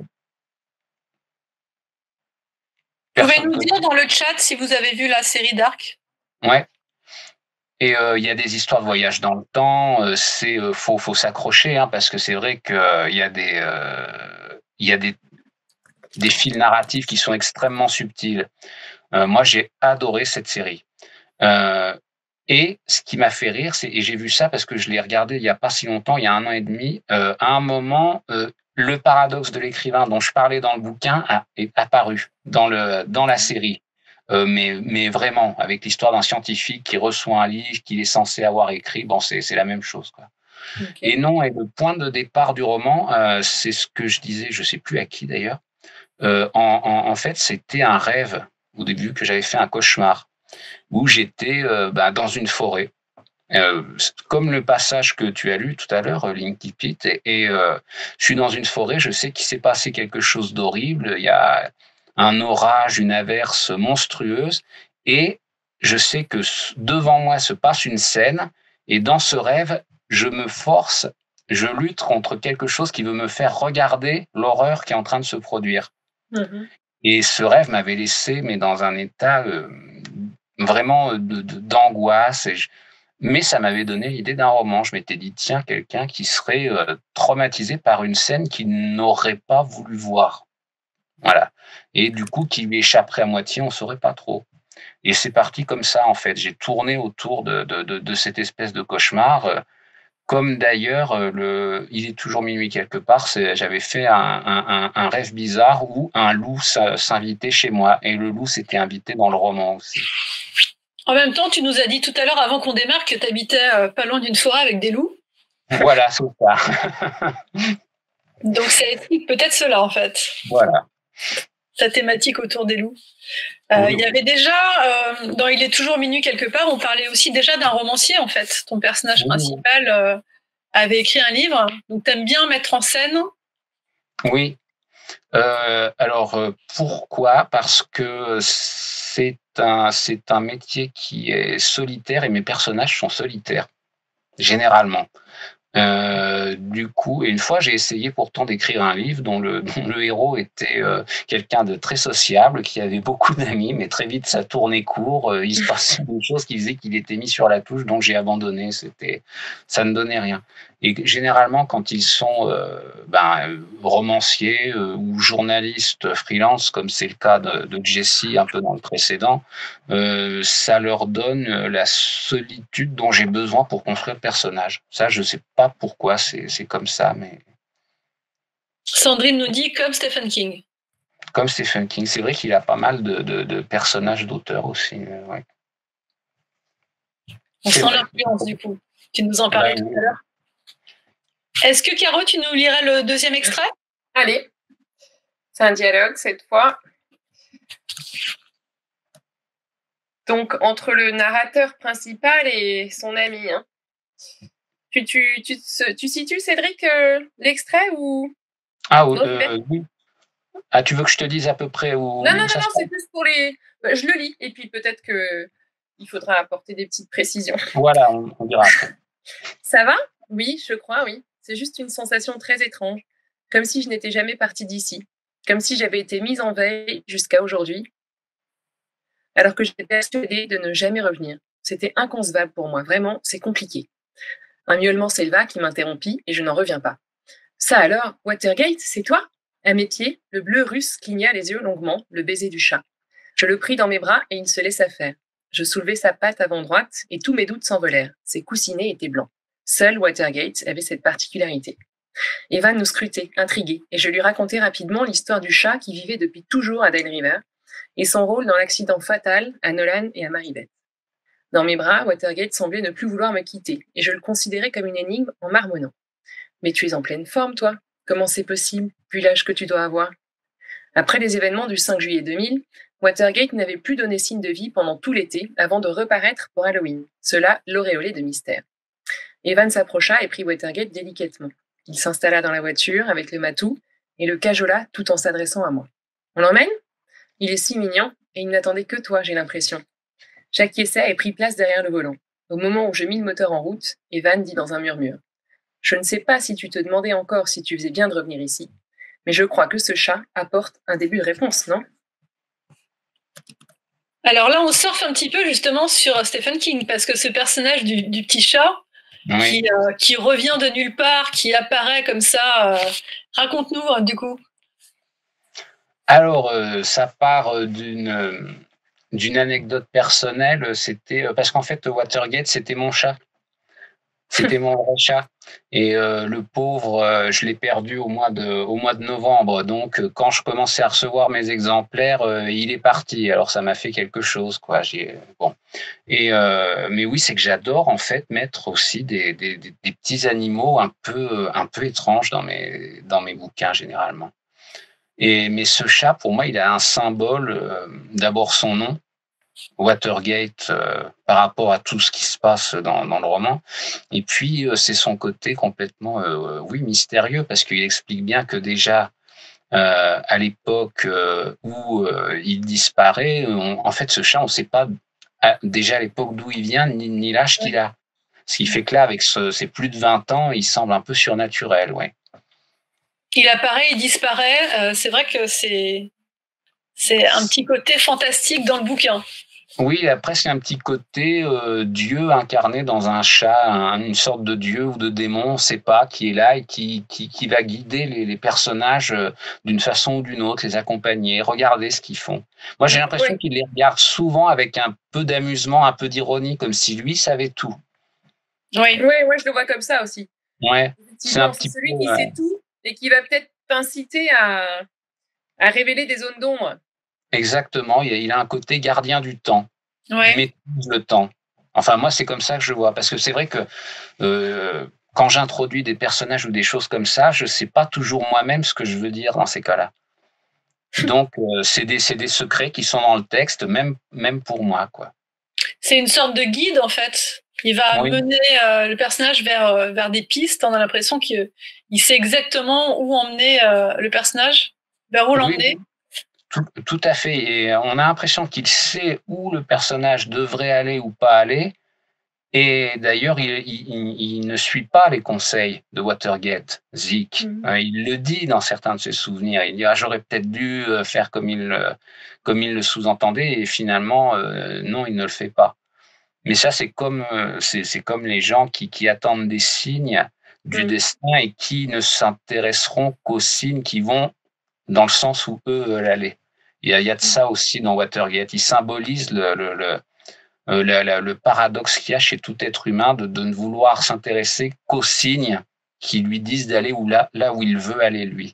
vous pouvez nous dire dans le chat si vous avez vu la série Dark? Ouais. Et il euh, y a des histoires de voyage dans le temps. Euh, c'est euh, faut faut s'accrocher, hein, parce que c'est vrai que il euh, y a des il euh, y a des des fils narratifs qui sont extrêmement subtils. Euh, moi, j'ai adoré cette série. Euh, et ce qui m'a fait rire, c'est et j'ai vu ça parce que je l'ai regardé il y a pas si longtemps, il y a un an et demi. Euh, à un moment, euh, le paradoxe de l'écrivain dont je parlais dans le bouquin a, est apparu dans le dans la série. Euh, mais, mais vraiment, avec l'histoire d'un scientifique qui reçoit un livre qu'il est censé avoir écrit, bon, c'est, c'est la même chose, quoi. Okay. Et non, et le point de départ du roman, euh, c'est ce que je disais, je sais plus à qui d'ailleurs. Euh, en, en, en fait, c'était un rêve au début que j'avais fait un cauchemar où j'étais euh, bah, dans une forêt. Euh, comme le passage que tu as lu tout à l'heure, Linky Pit, et, et euh, je suis dans une forêt, je sais qu'il s'est passé quelque chose d'horrible, il y a un orage, une averse monstrueuse, et je sais que devant moi se passe une scène, et dans ce rêve, je me force, je lutte contre quelque chose qui veut me faire regarder l'horreur qui est en train de se produire. Mmh. Et ce rêve m'avait laissé, mais dans un état euh, vraiment de, de, d'angoisse, et je, mais ça m'avait donné l'idée d'un roman. Je m'étais dit, tiens, quelqu'un qui serait euh, traumatisé par une scène qu'il n'aurait pas voulu voir. Voilà. Et du coup, qui lui échapperait à moitié, on ne saurait pas trop. Et c'est parti comme ça, en fait. J'ai tourné autour de, de, de, de cette espèce de cauchemar. Euh, comme d'ailleurs, euh, le, il est toujours minuit quelque part, c'est, j'avais fait un, un, un rêve bizarre où un loup s'invitait chez moi. Et le loup s'était invité dans le roman aussi. En même temps, tu nous as dit tout à l'heure, avant qu'on démarre, que tu habitais euh, pas loin d'une forêt avec des loups. Voilà, c'est ça. Donc, ça explique peut-être cela, en fait. Voilà. Sa thématique autour des loups. Euh, oui. Il y avait déjà, euh, dans Il est toujours minuit quelque part, on parlait aussi déjà d'un romancier, en fait. Ton personnage oui. principal euh, avait écrit un livre. Donc, tu aimes bien mettre en scène. Oui. Euh, alors, pourquoi ? Parce que c'est un, c'est un métier qui est solitaire et mes personnages sont solitaires, généralement. Euh, du coup, et une fois, j'ai essayé pourtant d'écrire un livre dont le, dont le héros était euh, quelqu'un de très sociable, qui avait beaucoup d'amis, mais très vite ça tournait court. Euh, il se passait des choses qui faisaient qu'il était mis sur la touche, donc j'ai abandonné. C'était, ça ne donnait rien. Et généralement, quand ils sont euh, ben, romanciers euh, ou journalistes freelance, comme c'est le cas de, de Jesse un peu dans le précédent, euh, ça leur donne la solitude dont j'ai besoin pour construire le personnage. Ça, je sais pas pourquoi c'est, c'est comme ça, mais... Sandrine nous dit comme Stephen King. Comme Stephen King. C'est vrai qu'il a pas mal de, de, de personnages d'auteurs aussi. Euh, ouais. On c'est sent vrai. L'influence du coup. Tu nous en parlais ouais, tout oui. à l'heure. Est-ce que, Caro, tu nous lirais le deuxième extrait ? Allez. C'est un dialogue cette fois. Donc, entre le narrateur principal et son ami. Hein. Tu, tu, tu, tu situes, Cédric, euh, l'extrait ou... Ah euh, oui. Ah, tu veux que je te dise à peu près où... Non, non, non, non c'est plus pour les... Je le lis, et puis peut-être qu'il faudra apporter des petites précisions. Voilà, on, on dira après. Ça va ? Oui, je crois, oui. C'est juste une sensation très étrange. Comme si je n'étais jamais partie d'ici. Comme si j'avais été mise en veille jusqu'à aujourd'hui. Alors que j'étais persuadée de ne jamais revenir. C'était inconcevable pour moi. Vraiment, c'est compliqué. Un miaulement s'éleva qui m'interrompit et je n'en reviens pas. Ça alors, Watergate, c'est toi ? À mes pieds, le bleu russe cligna les yeux longuement, le baiser du chat. Je le pris dans mes bras et il se laissa faire. Je soulevai sa patte avant droite et tous mes doutes s'envolèrent. Ses coussinets étaient blancs. Seul Watergate avait cette particularité. Evan nous scrutait, intrigué, et je lui racontai rapidement l'histoire du chat qui vivait depuis toujours à Dale River et son rôle dans l'accident fatal à Nolan et à Maribeth. Dans mes bras, Watergate semblait ne plus vouloir me quitter, et je le considérais comme une énigme en marmonnant. « Mais tu es en pleine forme, toi. Comment c'est possible, vu l'âge que tu dois avoir ?» Après les événements du cinq juillet deux mille, Watergate n'avait plus donné signe de vie pendant tout l'été avant de reparaître pour Halloween. Cela l'auréolait de mystère. Evan s'approcha et prit Watergate délicatement. Il s'installa dans la voiture avec le matou et le cajola tout en s'adressant à moi. « On l'emmène ? Il est si mignon et il n'attendait que toi, j'ai l'impression. » J'acquiesçai et pris place derrière le volant. Au moment où je mis le moteur en route, Evan dit dans un murmure. « Je ne sais pas si tu te demandais encore si tu faisais bien de revenir ici, mais je crois que ce chat apporte un début de réponse, non ?» Alors là, on surfe un petit peu justement sur Stephen King, parce que ce personnage du, du petit chat, oui. qui, euh, qui revient de nulle part, qui apparaît comme ça, euh, raconte-nous hein, du coup. Alors, euh, ça part d'une... Euh... d'une anecdote personnelle, c'était parce qu'en fait Watergate c'était mon chat, c'était mon vrai chat et euh, le pauvre euh, je l'ai perdu au mois de au mois de novembre, donc euh, quand je commençais à recevoir mes exemplaires euh, il est parti, alors ça m'a fait quelque chose quoi. J'ai bon et euh, mais oui c'est que j'adore en fait mettre aussi des, des, des, des petits animaux un peu un peu étranges dans mes dans mes bouquins généralement. Et, mais ce chat, pour moi, il a un symbole, euh, d'abord son nom, Watergate, euh, par rapport à tout ce qui se passe dans, dans le roman. Et puis, euh, c'est son côté complètement, euh, oui, mystérieux, parce qu'il explique bien que déjà, euh, à l'époque euh, où euh, il disparaît, on- en fait, ce chat, on ne sait pas à- déjà à l'époque d'où il vient, ni, ni l'âge qu'il a. Ce qui fait que là, avec ce, ses plus de vingt ans, il semble un peu surnaturel, ouais. Il apparaît, il disparaît. Euh, c'est vrai que c'est c'est un petit côté fantastique dans le bouquin. Oui, il a presque un petit côté euh, Dieu incarné dans un chat, un- une sorte de Dieu ou de démon, on ne sait pas, qui est là et qui, qui, qui va guider les, les personnages euh, d'une façon ou d'une autre, les accompagner, regarder ce qu'ils font. Moi, j'ai l'impression Oui, qu'il les regarde souvent avec un peu d'amusement, un peu d'ironie, comme si lui savait tout. Oui. oui, ouais, je le vois comme ça aussi. Ouais, c'est un Effectivement, c'est petit celui peu. qui euh, sait tout et qui va peut-être t'inciter à, à révéler des zones d'ombre. Exactement, il a, il a un côté gardien du temps. Il Ouais. maîtrise le temps. Enfin, moi, c'est comme ça que je vois. Parce que c'est vrai que euh, quand j'introduis des personnages ou des choses comme ça, je ne sais pas toujours moi-même ce que je veux dire dans ces cas-là. Donc, euh, c'est des, c'est des secrets qui sont dans le texte, même, même pour moi, quoi. C'est une sorte de guide en fait. Il va Oui, mener euh, le personnage vers, euh, vers des pistes. On a l'impression qu'il il sait exactement où emmener euh, le personnage, vers où oui, l'emmener. tout, tout à fait. Et on a l'impression qu'il sait où le personnage devrait aller ou pas aller. Et d'ailleurs, il, il, il ne suit pas les conseils de Watergate, Zeke. Mhm. Euh, Il le dit dans certains de ses souvenirs. Il dit ah, j'aurais peut-être dû euh, faire comme il, euh, comme il le sous-entendait, et finalement, euh, non, il ne le fait pas. Mais ça, c'est comme, euh, c'est, c'est comme les gens qui, qui attendent des signes du Mhm. destin et qui ne s'intéresseront qu'aux signes qui vont dans le sens où eux veulent aller. Il y a, il y a de ça aussi dans Watergate. Il symbolise le, le, le euh, la- la- le paradoxe qu'il y a chez tout être humain de, de ne vouloir s'intéresser qu'aux signes qui lui disent d'aller où là, là où il veut aller lui.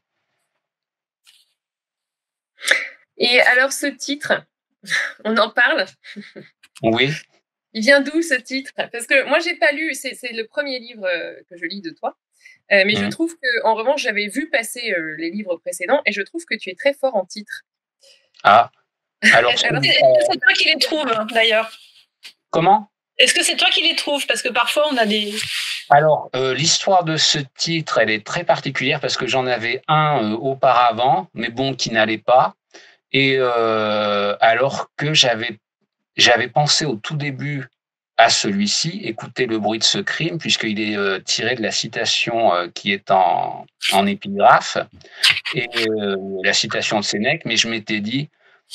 Et alors, ce titre, on en parle. Oui. Il vient d'où ce titre? Parce que moi, j'ai pas lu, c'est, c'est le premier livre euh, que je lis de toi. Euh, mais je Mmh. trouve que, en revanche, j'avais vu passer euh, les livres précédents et je trouve que tu es très fort en titre. Ah, alors, Alors, Est-ce c'est que c'est toi qui les trouves d'ailleurs? comment? Est-ce que c'est toi qui les trouves? Parce que parfois on a des. Alors, euh, l'histoire de ce titre, elle est très particulière parce que j'en avais un euh, auparavant, mais bon, qui n'allait pas. Et euh, alors que j'avais j'avais pensé au tout début à celui-ci, écoutez le bruit de ce crime, puisqu'il est euh, tiré de la citation euh, qui est en, en épigraphe, et euh, la citation de Sénèque, mais je m'étais dit,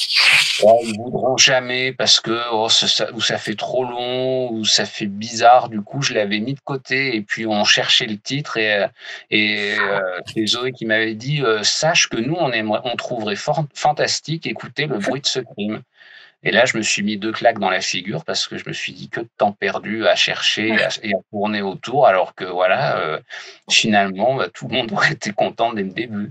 oh, ils voudront jamais parce que oh, ça, ça- ou ça fait trop long, ou ça fait bizarre, du coup je l'avais mis de côté, et puis on cherchait le titre, et, euh, et euh, c'est Zoé qui m'avait dit, euh, sache que nous on, aimerait, on trouverait fort, fantastique écouter le bruit de ce crime. Et là, je me suis mis deux claques dans la figure parce que je me suis dit que de temps perdu à chercher à- et à tourner autour, alors que voilà, euh, finalement, bah, tout le monde aurait été content dès le début.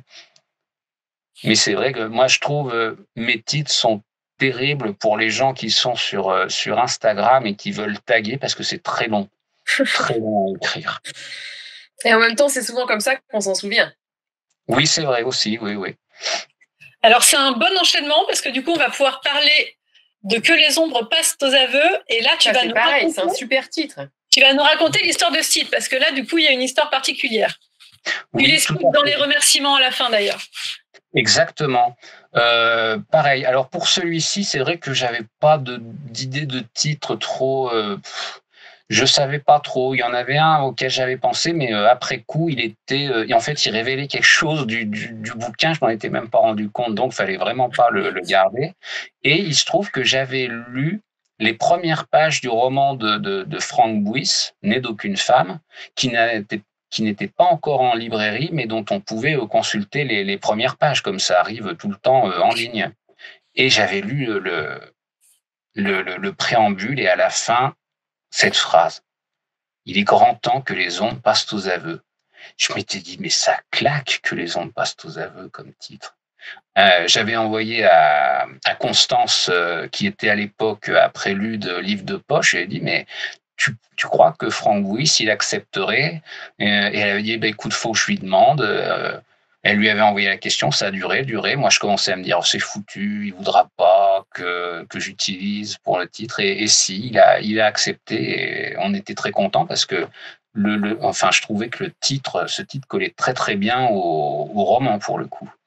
Mais c'est vrai que moi, je trouve euh, mes titres sont terribles pour les gens qui sont sur, euh, sur Instagram et qui veulent taguer parce que c'est très long, très long à écrire. Et en même temps, c'est souvent comme ça qu'on s'en souvient. Oui, c'est vrai aussi, oui, oui. Alors c'est un bon enchaînement parce que du coup on va pouvoir parler de Que les ombres passent aux aveux et là tu Ça, vas c'est nous pareil, raconter, c'est un super titre. tu vas nous raconter l'histoire de ce site parce que là du coup il y a une histoire particulière. Tu Oui, tout l'expliques à dans fait. les remerciements à la fin d'ailleurs. Exactement. Euh, pareil. Alors pour celui-ci, c'est vrai que j'avais pas de d'idée de titre trop. Euh, pff, je savais pas trop. Il y en avait un auquel j'avais pensé, mais euh, après coup, il était. Euh, et en fait, il révélait quelque chose du, du, du bouquin. Je m'en étais même pas rendu compte, donc fallait vraiment pas le, le garder. Et il se trouve que j'avais lu les premières pages du roman de, de, de Frank Buis, Né d'aucune femme, qui n'était qui n'était pas encore en librairie, mais dont on pouvait euh, consulter les, les premières pages, comme ça arrive tout le temps euh, en ligne. Et j'avais lu le, le, le, le, le préambule et à la fin, cette phrase. Il est grand temps que les ondes passent aux aveux. Je m'étais dit, mais ça claque que les ondes passent aux aveux comme titre. Euh, j'avais envoyé à, à Constance, euh, qui était à l'époque à Prélude, livre de poche, et elle dit, mais tu, tu crois que Frank Buis, il accepterait? Euh, Et elle avait dit, bah, écoute, faut que je lui demande. Euh, Elle lui avait envoyé la question, ça a duré, duré. Moi, je commençais à me dire, oh, c'est foutu, il voudra pas que, que j'utilise pour le titre. Et, et si, il a, il a accepté et on était très contents parce que le, le, enfin, je trouvais que le titre, ce titre collait très très bien au, au roman pour le coup.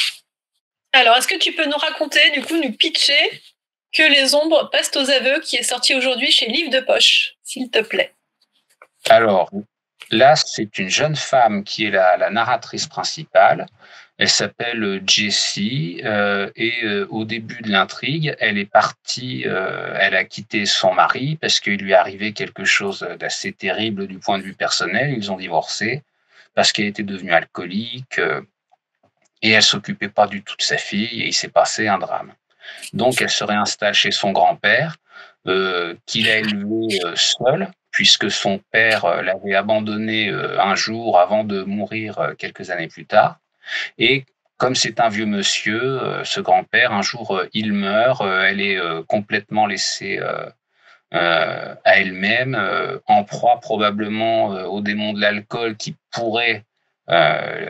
Alors, est-ce que tu peux nous raconter, du coup, nous pitcher Que les ombres passent aux aveux, qui est sorti aujourd'hui chez Livre de Poche, s'il te plaît. Alors, là, c'est une jeune femme qui est la, la narratrice principale. Elle s'appelle Jessie euh, et euh, au début de l'intrigue, elle est partie, euh, elle a quitté son mari parce qu'il lui arrivait quelque chose d'assez terrible du point de vue personnel. Ils ont divorcé parce qu'elle était devenue alcoolique euh, et elle s'occupait pas du tout de sa fille et il s'est passé un drame. Donc, elle se réinstalle chez son grand-père euh, qu'il a élevé euh, seul puisque son père euh, l'avait abandonné euh, un jour avant de mourir euh, quelques années plus tard. Et comme c'est un vieux monsieur, euh, ce grand-père, un jour, euh, il meurt, euh, elle est euh, complètement laissée euh, euh, à elle-même, euh, en proie probablement euh, au démon de l'alcool qui pourrait euh,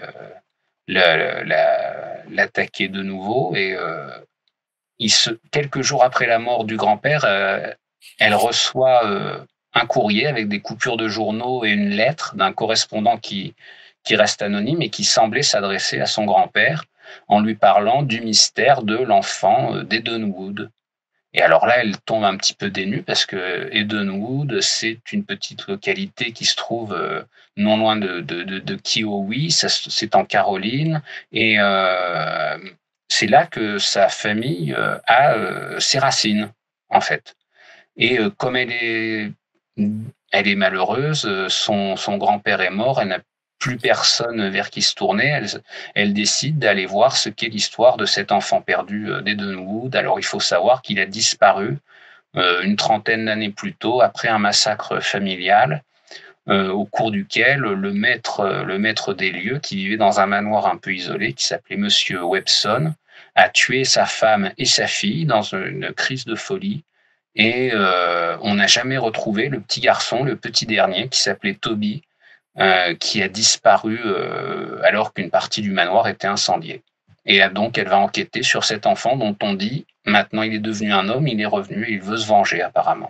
la, la, l'attaquer de nouveau. Et euh, il se, quelques jours après la mort du grand-père, euh, elle reçoit euh, un courrier avec des coupures de journaux et une lettre d'un correspondant qui qui reste anonyme et qui semblait s'adresser à son grand-père en lui parlant du mystère de l'enfant d'Edenwood. Et alors là, elle tombe un petit peu dénue parce que Edenwood, c'est une petite localité qui se trouve euh, non loin de, de, de, de Kiowa, ça, c'est en Caroline, et euh, c'est là que sa famille euh, a euh, ses racines, en fait. Et euh, comme elle est, elle est malheureuse, son, son grand-père est mort, elle n'a plus personne vers qui se tourner, elle, elle décide d'aller voir ce qu'est l'histoire de cet enfant perdu d'Edenwood. Alors il faut savoir qu'il a disparu euh, une trentaine d'années plus tôt après un massacre familial euh, au cours duquel le maître, le maître des lieux, qui vivait dans un manoir un peu isolé, qui s'appelait Monsieur Webson, a tué sa femme et sa fille dans une crise de folie. Et euh, on n'a jamais retrouvé le petit garçon, le petit dernier, qui s'appelait Toby, Euh, qui a disparu euh, alors qu'une partie du manoir était incendiée. Et donc, elle va enquêter sur cet enfant dont on dit, maintenant il est devenu un homme, il est revenu et il veut se venger apparemment.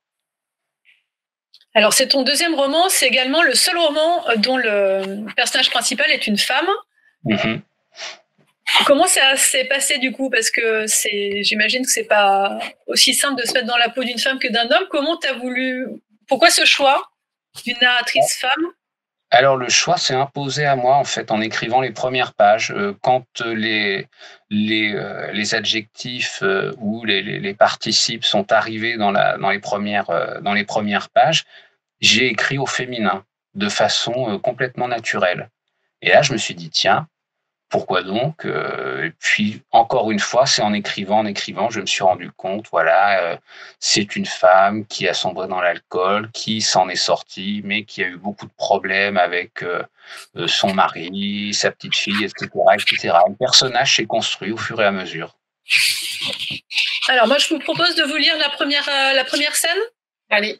Alors, c'est ton deuxième roman, c'est également le seul roman dont le personnage principal est une femme. Mm-hmm. Comment ça s'est passé du coup? Parce que c'est, j'imagine que c'est pas aussi simple de se mettre dans la peau d'une femme que d'un homme. Comment tu as voulu... Pourquoi ce choix d'une narratrice femme? Alors le choix s'est imposé à moi en fait en écrivant les premières pages. Euh, quand les les, euh, les adjectifs euh, ou les, les, les participes sont arrivés dans la dans les premières euh, dans les premières pages, j'ai écrit au féminin de façon euh, complètement naturelle. Et là je me suis dit tiens, pourquoi donc euh, et puis encore une fois, c'est en écrivant, en écrivant, je me suis rendu compte, voilà, euh, c'est une femme qui a sombré dans l'alcool, qui s'en est sortie, mais qui a eu beaucoup de problèmes avec euh, son mari, sa petite fille, et cetera, et cetera. Le personnage s'est construit au fur et à mesure. Alors moi, je vous propose de vous lire la première, euh, la première scène. Allez.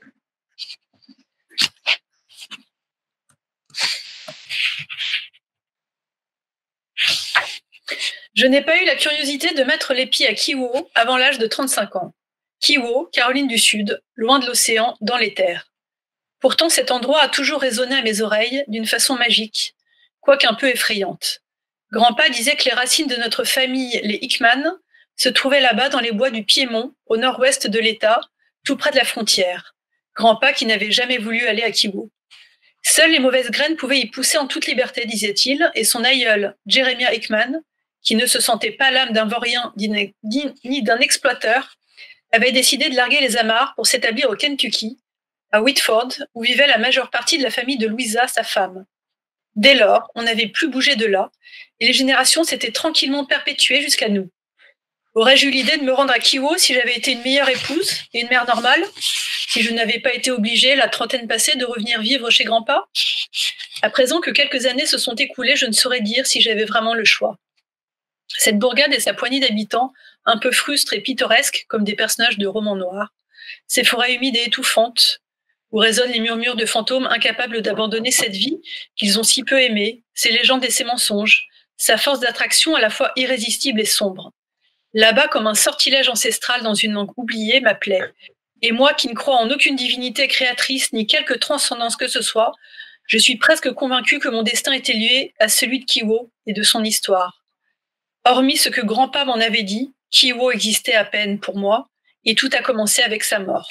Je n'ai pas eu la curiosité de mettre les pieds à Kiowa avant l'âge de trente-cinq ans. Kiowa, Caroline du Sud, loin de l'océan, dans les terres. Pourtant, cet endroit a toujours résonné à mes oreilles d'une façon magique, quoique un peu effrayante. Grand-pa disait que les racines de notre famille, les Hickman, se trouvaient là-bas dans les bois du Piémont, au nord-ouest de l'État, tout près de la frontière. Grand-pa qui n'avait jamais voulu aller à Kiowa. Seules les mauvaises graines pouvaient y pousser en toute liberté, disait-il, et son aïeul, Jeremiah Hickman, qui ne se sentait pas l'âme d'un vaurien ni d'un exploiteur, avait décidé de larguer les amarres pour s'établir au Kentucky, à Whitford, où vivait la majeure partie de la famille de Louisa, sa femme. Dès lors, on n'avait plus bougé de là, et les générations s'étaient tranquillement perpétuées jusqu'à nous. Aurais-je eu l'idée de me rendre à Kiowa si j'avais été une meilleure épouse et une mère normale, si je n'avais pas été obligée, la trentaine passée, de revenir vivre chez grand-pa? À présent que quelques années se sont écoulées, je ne saurais dire si j'avais vraiment le choix. Cette bourgade et sa poignée d'habitants, un peu frustres et pittoresques comme des personnages de romans noirs, ces forêts humides et étouffantes, où résonnent les murmures de fantômes incapables d'abandonner cette vie qu'ils ont si peu aimée, ces légendes et ces mensonges, sa force d'attraction à la fois irrésistible et sombre. Là-bas, comme un sortilège ancestral dans une langue oubliée, m'appelait. Et moi, qui ne crois en aucune divinité créatrice ni quelque transcendance que ce soit, je suis presque convaincue que mon destin était lié à celui de Kiwo et de son histoire. Hormis ce que grand-papa m'en avait dit, Kiwo existait à peine pour moi, et tout a commencé avec sa mort.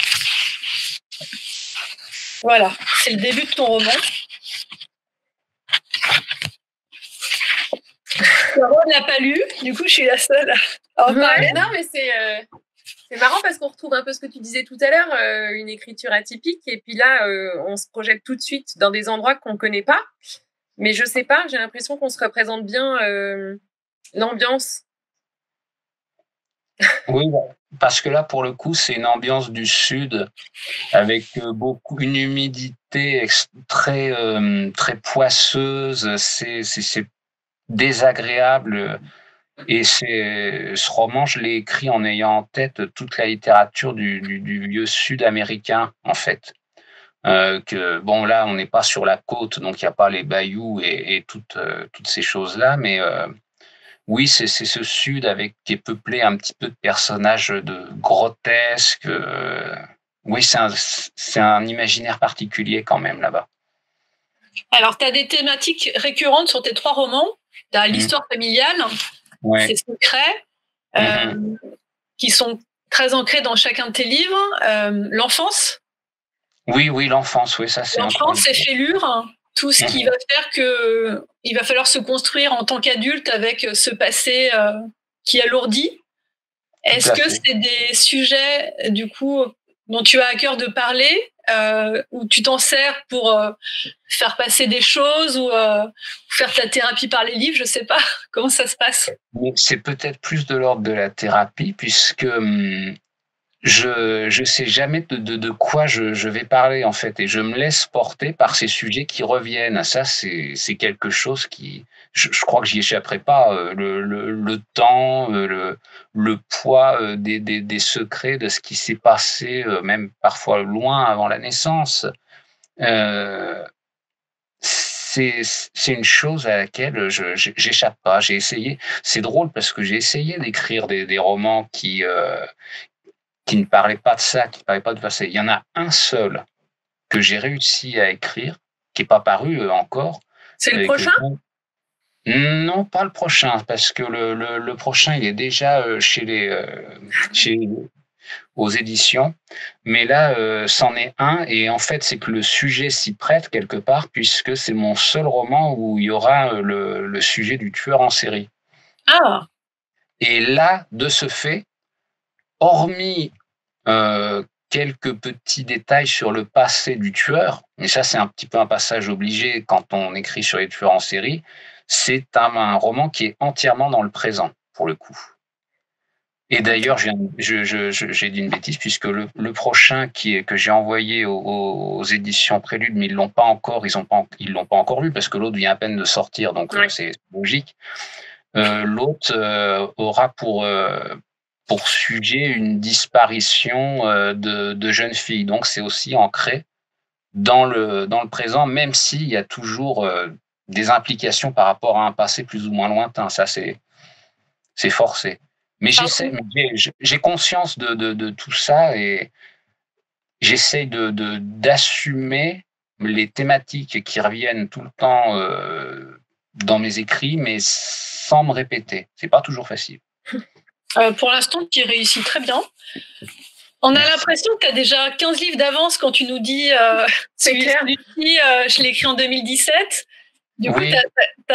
Voilà, c'est le début de ton roman. Carole n'a pas lu, du coup je suis la seule à en parler. Ouais, non, mais c'est, euh, c'est marrant parce qu'on retrouve un peu ce que tu disais tout à l'heure, euh, une écriture atypique, et puis là, euh, on se projette tout de suite dans des endroits qu'on ne connaît pas. Mais je sais pas, j'ai l'impression qu'on se représente bien euh, l'ambiance. Oui, parce que là, pour le coup, c'est une ambiance du sud avec beaucoup, une humidité très, euh, très poisseuse. C'est, c'est, c'est désagréable. Et c'est, ce roman, je l'ai écrit en ayant en tête toute la littérature du, du, du vieux sud-américain, en fait. Euh, que bon, là, on n'est pas sur la côte, donc il n'y a pas les bayous et, et toutes, euh, toutes ces choses-là, mais euh, oui, c'est, c'est ce sud avec qui est peuplé un petit peu de personnages de grotesques. Euh, oui, c'est un, c'est un imaginaire particulier quand même là-bas. Alors, tu as des thématiques récurrentes sur tes trois romans. Tu as l'histoire mmh. familiale, ouais. Ses secrets, euh, mmh. qui sont très ancrés dans chacun de tes livres. Euh, l'enfance. Oui, oui, l'enfance, oui, ça c'est l'enfance, c'est fêlure, tout ce mmh. qui va faire que il va falloir se construire en tant qu'adulte avec ce passé euh, qui alourdit. Est-ce que c'est des sujets, du coup, dont tu as à cœur de parler, euh, où tu t'en sers pour euh, faire passer des choses ou euh, faire ta thérapie par les livres, je sais pas comment ça se passe. C'est peut-être plus de l'ordre de la thérapie, puisque hum, je je sais jamais de, de, de quoi je, je vais parler en fait, et je me laisse porter par ces sujets qui reviennent. Ça, c'est c'est quelque chose qui, je, je crois que j'y échapperai pas. Euh, le, le le temps, euh, le le poids euh, des, des des secrets de ce qui s'est passé, euh, même parfois loin avant la naissance. Euh, c'est c'est une chose à laquelle je j'échappe pas. J'ai essayé. C'est drôle parce que j'ai essayé d'écrire des des romans qui euh, qui ne parlait pas de ça, qui ne parlait pas de passé. Il y en a un seul que j'ai réussi à écrire, qui n'est pas paru euh, encore. C'est le prochain ? Que... Non, pas le prochain, parce que le, le, le prochain, il est déjà euh, chez les, euh, chez, aux éditions. Mais là, euh, c'en est un, et en fait, c'est que le sujet s'y prête quelque part, puisque c'est mon seul roman où il y aura euh, le, le sujet du tueur en série. Ah. Et là, de ce fait, hormis euh, quelques petits détails sur le passé du tueur, et ça c'est un petit peu un passage obligé quand on écrit sur les tueurs en série, c'est un, un roman qui est entièrement dans le présent, pour le coup. Et d'ailleurs, je, je, je, j'ai dit une bêtise, puisque le, le prochain qui est, que j'ai envoyé aux, aux éditions Prélude, mais ils l'ont pas encore, ils ont pas, ils l'ont pas encore lu, parce que l'autre vient à peine de sortir, donc oui. C'est logique. Euh, l'autre euh, aura pour... Euh, pour sujet une disparition euh, de, de jeunes filles. Donc, c'est aussi ancré dans le, dans le présent, même s'il y a toujours euh, des implications par rapport à un passé plus ou moins lointain. Ça, c'est, c'est forcé. Mais j'essaie, j'ai, j'ai conscience de, de, de tout ça et j'essaie de, de, d'assumer les thématiques qui reviennent tout le temps euh, dans mes écrits, mais sans me répéter. C'est pas toujours facile. Euh, pour l'instant, tu réussis très bien. On a l'impression que tu as déjà quinze livres d'avance quand tu nous dis euh, c'est clair. Celui-ci, euh, je l'ai écrit en deux mille dix-sept. Du coup, oui.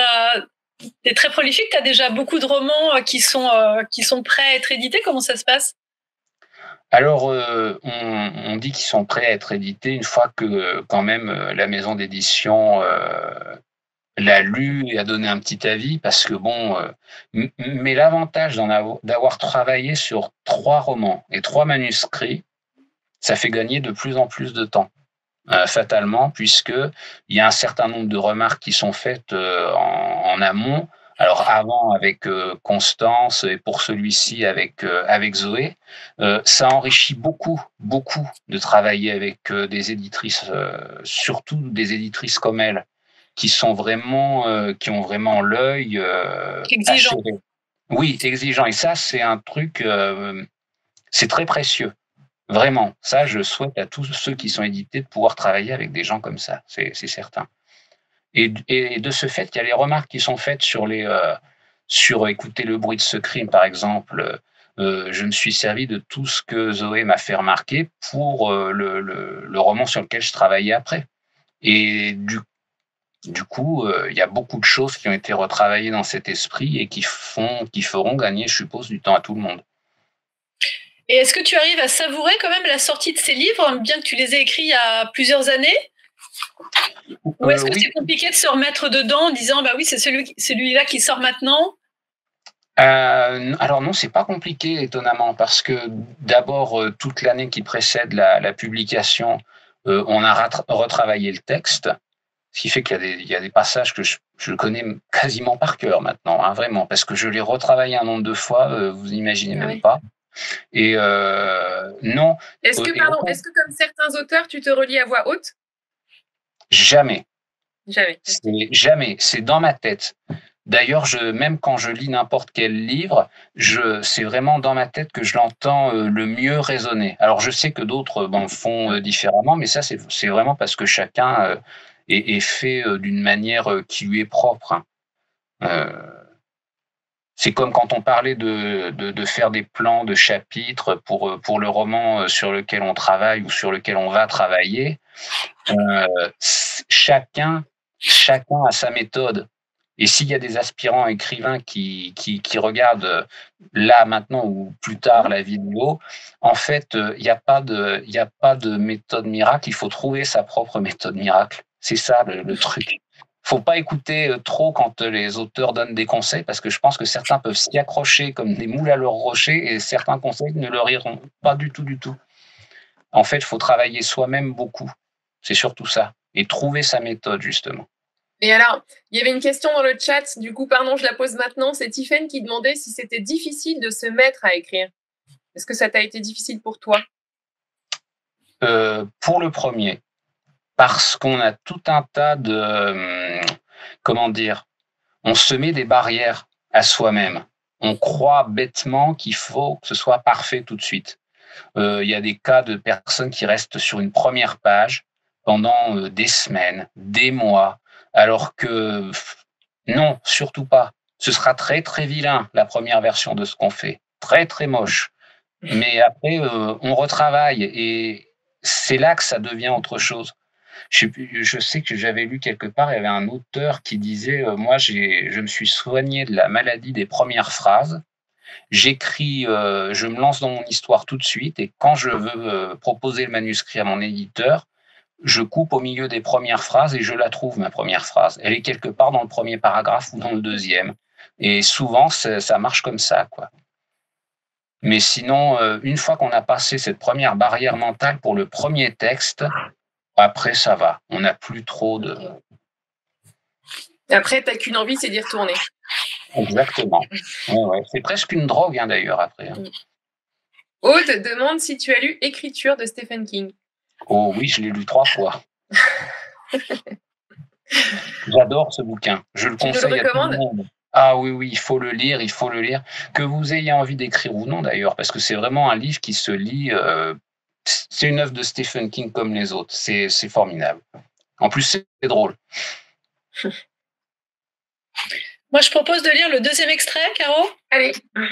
tu es très prolifique. Tu as déjà beaucoup de romans qui sont, euh, qui sont prêts à être édités. Comment ça se passe ? Alors, euh, on, on dit qu'ils sont prêts à être édités une fois que, quand même, la maison d'édition euh, l'a lu et a donné un petit avis, parce que bon, euh, m- mais l'avantage d'en avoir, d'avoir travaillé sur trois romans et trois manuscrits, ça fait gagner de plus en plus de temps, euh, fatalement, puisque il y a un certain nombre de remarques qui sont faites euh, en, en amont. Alors avant avec euh, Constance et pour celui-ci avec euh, avec Zoé, euh, ça enrichit beaucoup beaucoup de travailler avec euh, des éditrices, euh, surtout des éditrices comme elle, qui sont vraiment, euh, qui ont vraiment l'œil euh, Exigeant. acéré. Oui, exigeant. Et ça, c'est un truc, euh, c'est très précieux. Vraiment. Ça, je souhaite à tous ceux qui sont édités de pouvoir travailler avec des gens comme ça, c'est c'est certain. Et, et de ce fait, il y a les remarques qui sont faites sur les, euh, sur écouter le bruit de ce crime, par exemple. Euh, je me suis servi de tout ce que Zoé m'a fait remarquer pour euh, le, le, le roman sur lequel je travaillais après. Et du, du coup, euh, il y a beaucoup de choses qui ont été retravaillées dans cet esprit et qui font, qui feront gagner, je suppose, du temps à tout le monde. Et est-ce que tu arrives à savourer quand même la sortie de ces livres, bien que tu les aies écrits il y a plusieurs années? Ou est-ce Euh, que oui. c'est compliqué de se remettre dedans en disant bah oui, c'est celui, celui-là qui sort maintenant? Euh, alors non, c'est pas compliqué, étonnamment, parce que d'abord, euh, toute l'année qui précède la, la publication, euh, on a ratra- retravaillé le texte, ce qui fait qu'il y a des, il y a des passages que je, je connais quasiment par cœur maintenant, hein, vraiment, parce que je l'ai retravaillé un nombre de fois, euh, vous imaginez Ah même oui. pas. Et euh, non, Est-ce que, euh, et pardon, autant- est-ce que comme certains auteurs, tu te relis à voix haute? jamais, Jamais. c'est jamais, c'est dans ma tête. D'ailleurs, je, même quand je lis n'importe quel livre, je, c'est vraiment dans ma tête que je l'entends euh, le mieux résonner. Alors, je sais que d'autres bon, font euh, différemment, mais ça, c'est, c'est vraiment parce que chacun euh, est, est fait euh, d'une manière euh, qui lui est propre, hein. Euh, c'est comme quand on parlait de, de, de faire des plans de chapitres pour, euh, pour le roman euh, sur lequel on travaille ou sur lequel on va travailler. Euh, chacun, chacun a sa méthode. Et s'il y a des aspirants écrivains qui, qui, qui regardent là, maintenant ou plus tard la vidéo, en fait, il n'y a pas de, il n'y a pas de méthode miracle. Il faut trouver sa propre méthode miracle. C'est ça le, le truc. Faut pas écouter trop quand les auteurs donnent des conseils, parce que je pense que certains peuvent s'y accrocher comme des moules à leur rocher et certains conseils ne leur iront pas du tout, du tout. En fait, il faut travailler soi-même beaucoup. C'est surtout ça. Et trouver sa méthode, justement. Et alors, il y avait une question dans le chat, du coup, pardon, je la pose maintenant. C'est Tiffaine qui demandait si c'était difficile de se mettre à écrire. Est-ce que ça t'a été difficile pour toi? euh, Pour le premier, parce qu'on a tout un tas de... Euh, comment dire? On se met des barrières à soi-même. On croit bêtement qu'il faut que ce soit parfait tout de suite. Euh, il y a des cas de personnes qui restent sur une première page pendant euh, des semaines, des mois, alors que non, surtout pas. Ce sera très très vilain, la première version de ce qu'on fait. Très très moche. Mais après, euh, on retravaille et c'est là que ça devient autre chose. Je, je sais que j'avais lu quelque part, il y avait un auteur qui disait euh, moi, j'ai, je me suis soigné de la maladie des premières phrases. J'écris, euh, je me lance dans mon histoire tout de suite et quand je veux euh, proposer le manuscrit à mon éditeur, je coupe au milieu des premières phrases et je la trouve, ma première phrase. Elle est quelque part dans le premier paragraphe ou dans le deuxième. Et souvent, ça marche comme ça, quoi. Mais sinon, euh, une fois qu'on a passé cette première barrière mentale pour le premier texte, après, ça va. On n'a plus trop de... Après, t'as qu'une envie, c'est d'y retourner. Exactement. Ouais, ouais. C'est presque une drogue, hein, d'ailleurs, après. Hein. Aude demande si tu as lu Écriture de Stephen King. Oh oui, je l'ai lu trois fois. J'adore ce bouquin. Je le tu conseille le à tout le recommandes? monde. Ah oui, oui, il faut le lire, il faut le lire. Que vous ayez envie d'écrire ou non, d'ailleurs, parce que c'est vraiment un livre qui se lit... Euh, c'est une œuvre de Stephen King comme les autres. C'est, c'est formidable. En plus, c'est drôle. Moi, je propose de lire le deuxième extrait, Caro. Allez.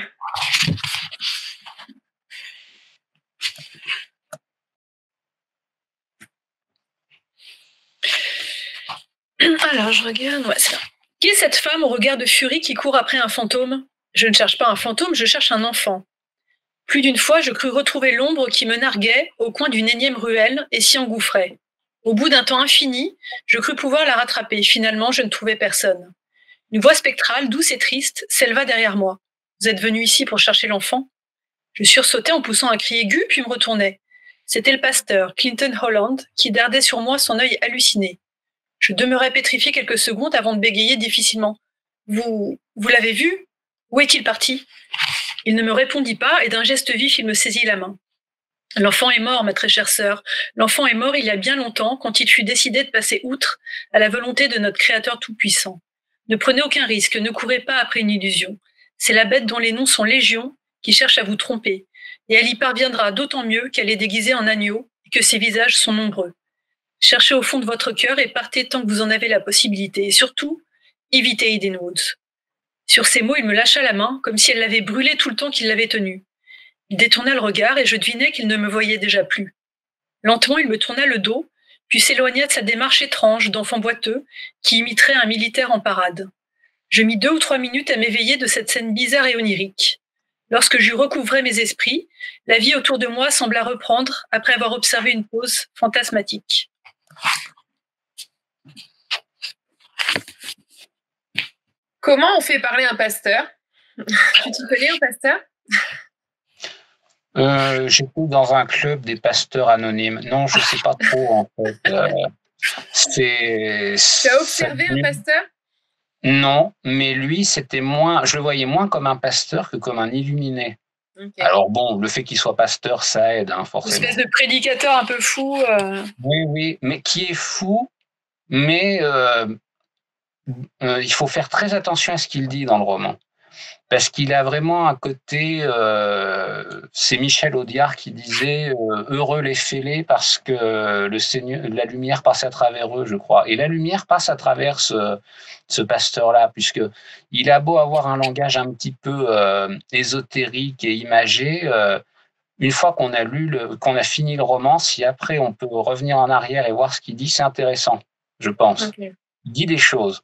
Alors, je regarde. Ouais, c'est là. Qui est cette femme au regard de furie qui court après un fantôme? Je ne cherche pas un fantôme, je cherche un enfant. Plus d'une fois, je crus retrouver l'ombre qui me narguait au coin d'une énième ruelle et s'y engouffrait. Au bout d'un temps infini, je crus pouvoir la rattraper. Finalement, je ne trouvais personne. Une voix spectrale, douce et triste, s'éleva derrière moi. « Vous êtes venu ici pour chercher l'enfant ?» Je sursautais en poussant un cri aigu, puis me retournai. C'était le pasteur, Clinton Holland, qui dardait sur moi son œil halluciné. Je demeurai pétrifié quelques secondes avant de bégayer difficilement. « Vous... vous l'avez vu? Où est-il parti ?» Il ne me répondit pas et d'un geste vif, il me saisit la main. L'enfant est mort, ma très chère sœur. L'enfant est mort il y a bien longtemps, quand il fut décidé de passer outre à la volonté de notre Créateur tout-puissant. Ne prenez aucun risque, ne courez pas après une illusion. C'est la bête dont les noms sont légion qui cherche à vous tromper, et elle y parviendra d'autant mieux qu'elle est déguisée en agneau et que ses visages sont nombreux. Cherchez au fond de votre cœur et partez tant que vous en avez la possibilité, et surtout, évitez Edenwoods. Sur ces mots, il me lâcha la main, comme si elle l'avait brûlé tout le temps qu'il l'avait tenue. Il détourna le regard et je devinai qu'il ne me voyait déjà plus. Lentement, il me tourna le dos, puis s'éloigna de sa démarche étrange d'enfant boiteux qui imiterait un militaire en parade. Je mis deux ou trois minutes à m'éveiller de cette scène bizarre et onirique. Lorsque j'eus recouvré mes esprits, la vie autour de moi sembla reprendre après avoir observé une pause fantasmatique. Comment on fait parler un pasteur? Tu t'y connais au pasteur? Euh, J'étais dans un club des pasteurs anonymes. Non, je sais pas trop en fait. Euh, c'est. Tu as observé un pasteur? Non, mais lui, c'était moins. Je le voyais moins comme un pasteur que comme un illuminé. Okay. Alors bon, le fait qu'il soit pasteur, ça aide, hein, forcément. Une espèce de prédicateur un peu fou. Euh... Oui, oui, mais qui est fou, mais euh, euh, il faut faire très attention à ce qu'il dit dans le roman. Parce qu'il a vraiment un côté, euh, c'est Michel Audiard qui disait euh, « Heureux les fêlés parce que le Seigneur, la lumière passe à travers eux, je crois. » Et la lumière passe à travers ce, ce pasteur-là, puisqu'il a beau avoir un langage un petit peu euh, ésotérique et imagé, euh, une fois qu'on a lu, le, qu'on a fini le roman, si après on peut revenir en arrière et voir ce qu'il dit, c'est intéressant, je pense. Okay. Il dit des choses.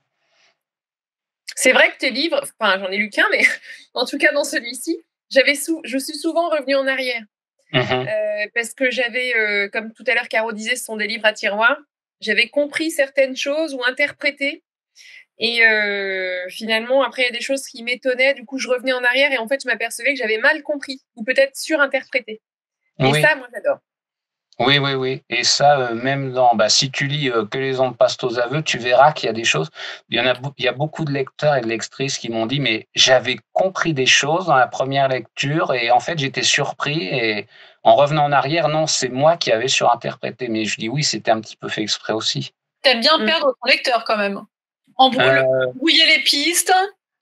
C'est vrai que tes livres, enfin j'en ai lu qu'un, mais en tout cas dans celui-ci, j'avais sou- je suis souvent revenue en arrière. Mmh. Euh, parce que j'avais, euh, comme tout à l'heure Caro disait, ce sont des livres à tiroir, j'avais compris certaines choses ou interprété. Et euh, finalement, après, il y a des choses qui m'étonnaient, du coup je revenais en arrière et en fait je m'apercevais que j'avais mal compris ou peut-être surinterprété. Et oui. Ça, moi j'adore. Oui, oui, oui. Et ça, euh, même dans, bah, si tu lis euh, Que les ombres passent aux aveux, tu verras qu'il y a des choses. Il y en a, il y a beaucoup de lecteurs et de lectrices qui m'ont dit, mais j'avais compris des choses dans la première lecture et en fait j'étais surpris et en revenant en arrière, non, c'est moi qui avais surinterprété. Mais je dis oui, c'était un petit peu fait exprès aussi. T'aimes bien mmh. perdre ton lecteur quand même. Embrouiller euh... brouiller les pistes.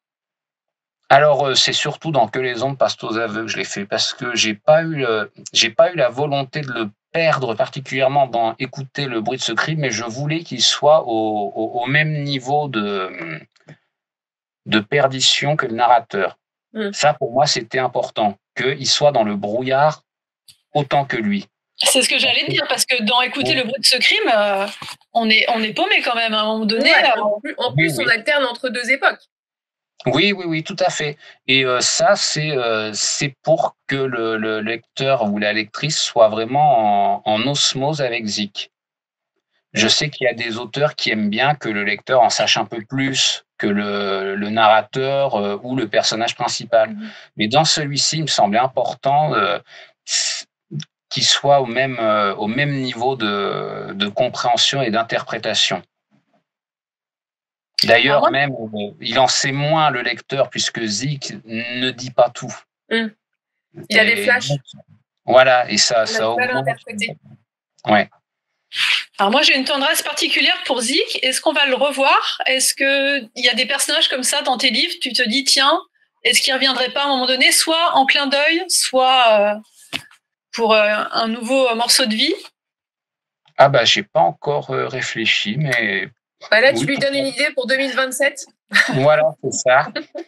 Alors, euh, c'est surtout dans Que les ombres passent aux aveux que je l'ai fait parce que j'ai pas eu, le, j'ai pas eu la volonté de le perdre particulièrement dans écouter le bruit de ce cri, mais je voulais qu'il soit au, au, au même niveau de, de perdition que le narrateur. Mmh. Ça, pour moi, c'était important, qu'il soit dans le brouillard autant que lui. C'est ce que j'allais dire, parce que dans écouter oui. le bruit de ce crime, euh, on est, on est paumé quand même à un moment donné. Ouais, euh, en plus, en plus oui, on oui. alterne entre deux époques. Oui, oui, oui, tout à fait. Et euh, ça, c'est euh, c'est pour que le, le lecteur ou la lectrice soit vraiment en, en osmose avec Zik. Je sais qu'il y a des auteurs qui aiment bien que le lecteur en sache un peu plus que le, le narrateur euh, ou le personnage principal. Mmh. Mais dans celui-ci, il me semblait important euh, qu'il soit au même, euh, au même niveau de, de compréhension et d'interprétation. D'ailleurs, ah, même, euh, il en sait moins le lecteur puisque Zik ne dit pas tout. Mmh. Il a et, des flashs. Voilà, et ça, ça augmente. Ouais. Alors moi, j'ai une tendresse particulière pour Zik. Est-ce qu'on va le revoir? Est-ce qu'il y a des personnages comme ça dans tes livres? Tu te dis, tiens, est-ce qu'il ne reviendrait pas à un moment donné, soit en clin d'œil, soit euh, pour euh, un nouveau morceau de vie? Ah bah, j'ai pas encore euh, réfléchi, mais... Bah là, tu oui, lui donnes une idée pour deux mille vingt-sept. Voilà, c'est ça.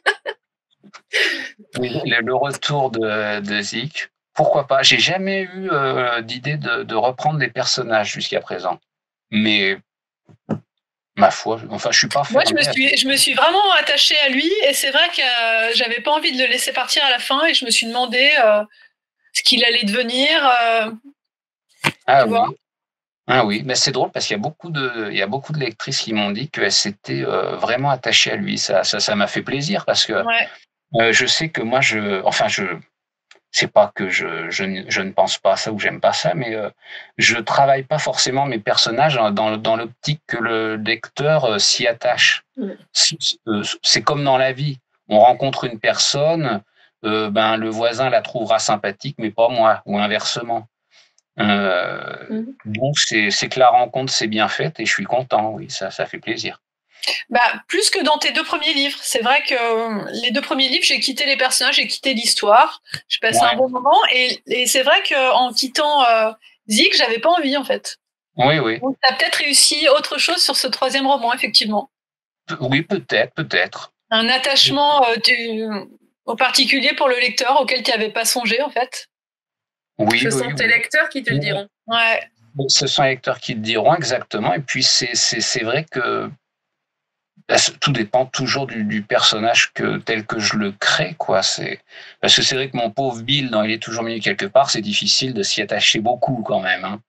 le, le retour de, de Zik. Pourquoi pas? J'ai jamais eu euh, d'idée de, de reprendre des personnages jusqu'à présent. Mais ma foi, enfin, je suis pas. Moi, je me suis, je me suis vraiment attachée à lui, et c'est vrai que euh, j'avais pas envie de le laisser partir à la fin, et je me suis demandé euh, ce qu'il allait devenir. Euh, ah oui. Vois Ah oui, mais c'est drôle parce qu'il y a beaucoup de, il y a beaucoup de lectrices qui m'ont dit qu'elles s'étaient euh, vraiment attachées à lui. Ça, ça, ça m'a fait plaisir parce que ouais. euh, je sais que moi, je, enfin, je, c'est pas que je, je, je ne pense pas à ça ou j'aime pas ça, mais euh, je travaille pas forcément mes personnages dans, dans l'optique que le lecteur euh, s'y attache. Mmh. C'est, c'est comme dans la vie. On rencontre une personne, euh, ben le voisin la trouvera sympathique, mais pas moi, ou inversement. Euh, Mhm. donc, c'est c'est que la rencontre s'est bien faite et je suis content, oui, ça, ça fait plaisir. Bah, plus que dans tes deux premiers livres. C'est vrai que euh, les deux premiers livres, j'ai quitté les personnages, j'ai quitté l'histoire. J'ai passé Ouais. un bon moment. Et, et c'est vrai qu'en quittant euh, Zig, j'avais pas envie, en fait. Oui, oui. Donc, tu as peut-être réussi autre chose sur ce troisième roman, effectivement. Pe- Oui, peut-être, peut-être. Un attachement euh, tu- au particulier pour le lecteur auquel tu n'avais pas songé, en fait. Oui, Ce oui, sont tes oui. lecteurs qui te le Oui. diront. Ouais. Bon, ce sont les lecteurs qui le diront exactement. Et puis, c'est c'est- c'est vrai que bah, c- tout dépend toujours du, du personnage que, tel que je le crée, quoi. C'est parce que c'est vrai que mon pauvre Bill, dans Il est toujours minuit quelque part, c'est difficile de s'y attacher beaucoup quand même. Hein.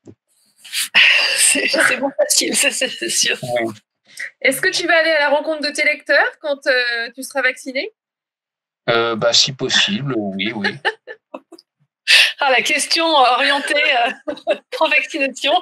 C'est c'est bon facile, c'est c'est sûr. Oui. Est-ce que tu vas aller à la rencontre de tes lecteurs quand euh, tu seras vacciné? Euh, bah, si possible, oui, oui. Ah, la question orientée euh, pro-vaccination.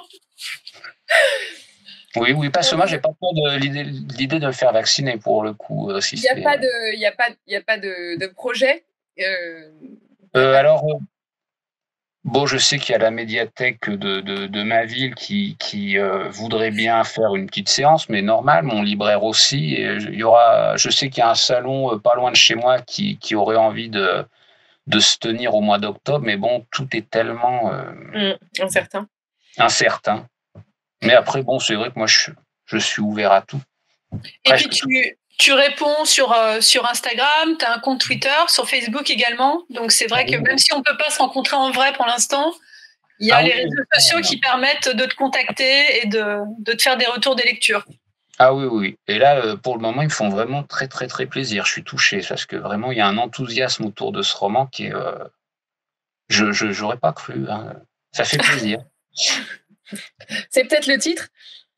Oui, oui, parce que moi, j'ai pas peur de l'idée l'idée de me faire vacciner pour le coup. euh, si Il n'y a c'est- pas de, il y a pas, il y a pas de, de projet. Euh, Euh, alors, euh, bon, je sais qu'il y a la médiathèque de, de, de ma ville qui, qui euh, voudrait bien faire une petite séance, mais normal, mon libraire aussi. Et il y aura, je sais qu'il y a un salon euh, pas loin de chez moi qui, qui aurait envie de, de se tenir au mois d'octobre, mais bon, tout est tellement euh, Mmh, incertain. incertain. Mais après, bon, c'est vrai que moi, je, je suis ouvert à tout. Et Presque puis tout. tu, tu réponds sur, euh, sur Instagram, tu as un compte Twitter, sur Facebook également. Donc c'est vrai que même si on ne peut pas se rencontrer en vrai pour l'instant, il y a Ah les oui, réseaux oui. sociaux qui permettent de te contacter et de, de te faire des retours des lectures. Ah oui, oui. Et là, euh, pour le moment, ils me font vraiment très, très, très plaisir. Je suis touché parce que vraiment, il y a un enthousiasme autour de ce roman qui est. Euh, je je j'aurais pas cru. Hein. Ça fait plaisir. C'est peut-être le titre.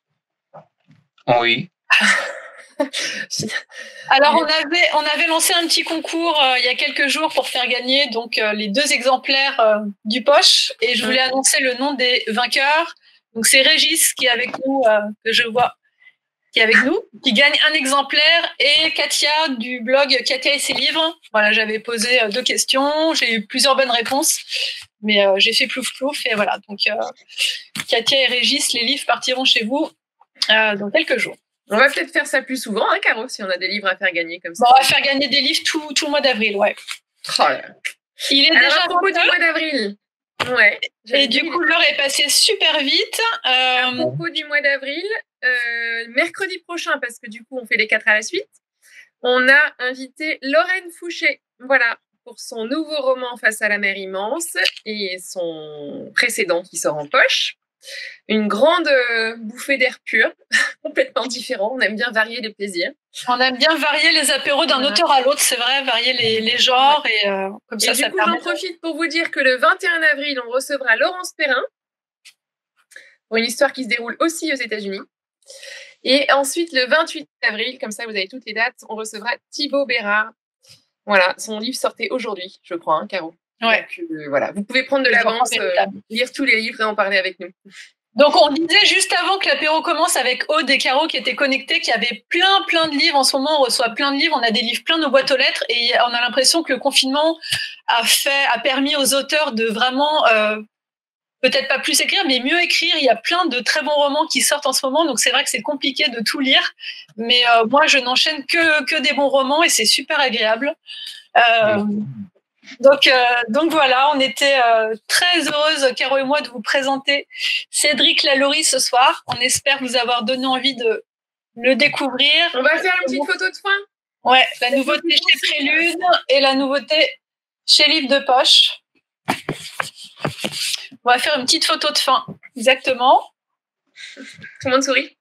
Oui. Alors on avait, on avait lancé un petit concours euh, il y a quelques jours pour faire gagner donc euh, les deux exemplaires euh, du poche et je voulais annoncer le nom des vainqueurs. Donc c'est Régis qui est avec nous, euh, que je vois, qui est avec nous, qui gagne un exemplaire, et Katia du blog Katia et ses livres. Voilà, j'avais posé euh, deux questions, j'ai eu plusieurs bonnes réponses, mais euh, j'ai fait plouf plouf et voilà. Donc euh, Katia et Régis, les livres partiront chez vous euh, dans quelques jours. On va peut-être faire ça plus souvent, hein, Caro, si on a des livres à faire gagner comme ça. Bon, on va faire gagner des livres tout, tout le mois d'avril, ouais. Oh là. Il est Alors, déjà à propos du vingt-deux, mois d'avril. Ouais. et du coup, l'heure est passée super vite. Euh, À propos du mois d'avril, euh, mercredi prochain, parce que du coup, on fait les quatre à la suite, on a invité Lorraine Fouché. Voilà, pour son nouveau roman Face à la mer immense et son précédent qui sort en poche. Une grande euh, bouffée d'air pur, complètement différent. On aime bien varier les plaisirs. on aime bien varier les apéros d'un Voilà. auteur à l'autre, c'est vrai, varier les, les genres, et euh, comme ça, Et ça du coup, permet. j'en profite pour vous dire que le vingt et un avril, on recevra Laurence Perrin pour une histoire qui se déroule aussi aux États-Unis. Et ensuite, le vingt-huit avril, comme ça vous avez toutes les dates, on recevra Thibaut Bérard. Voilà, son livre sortait aujourd'hui, je crois, hein, Caro. Ouais. Donc, euh, voilà, vous pouvez prendre de Les l'avance, enfants euh, véritables. lire tous les livres et en parler avec nous. Donc, on disait juste avant que l'apéro commence avec Aude et Caro qui étaient connectés, qu'il y avait plein, plein de livres. En ce moment, on reçoit plein de livres. On a des livres plein nos boîtes aux lettres, et on a l'impression que le confinement a fait, a permis aux auteurs de vraiment, euh, peut-être pas plus écrire, mais mieux écrire. Il y a plein de très bons romans qui sortent en ce moment. Donc, c'est vrai que c'est compliqué de tout lire. Mais euh, moi, je n'enchaîne que, que des bons romans et c'est super agréable. Euh, Oui. Donc, euh, donc voilà, on était euh, très heureuse, Caro et moi, de vous présenter Cédric Lalaurie ce soir. On espère vous avoir donné envie de le découvrir. On va faire une petite photo de fin. Ouais, la nouveauté chez Prélude et la nouveauté chez Livre de Poche. On va faire une petite photo de fin, exactement. Tout le monde sourit.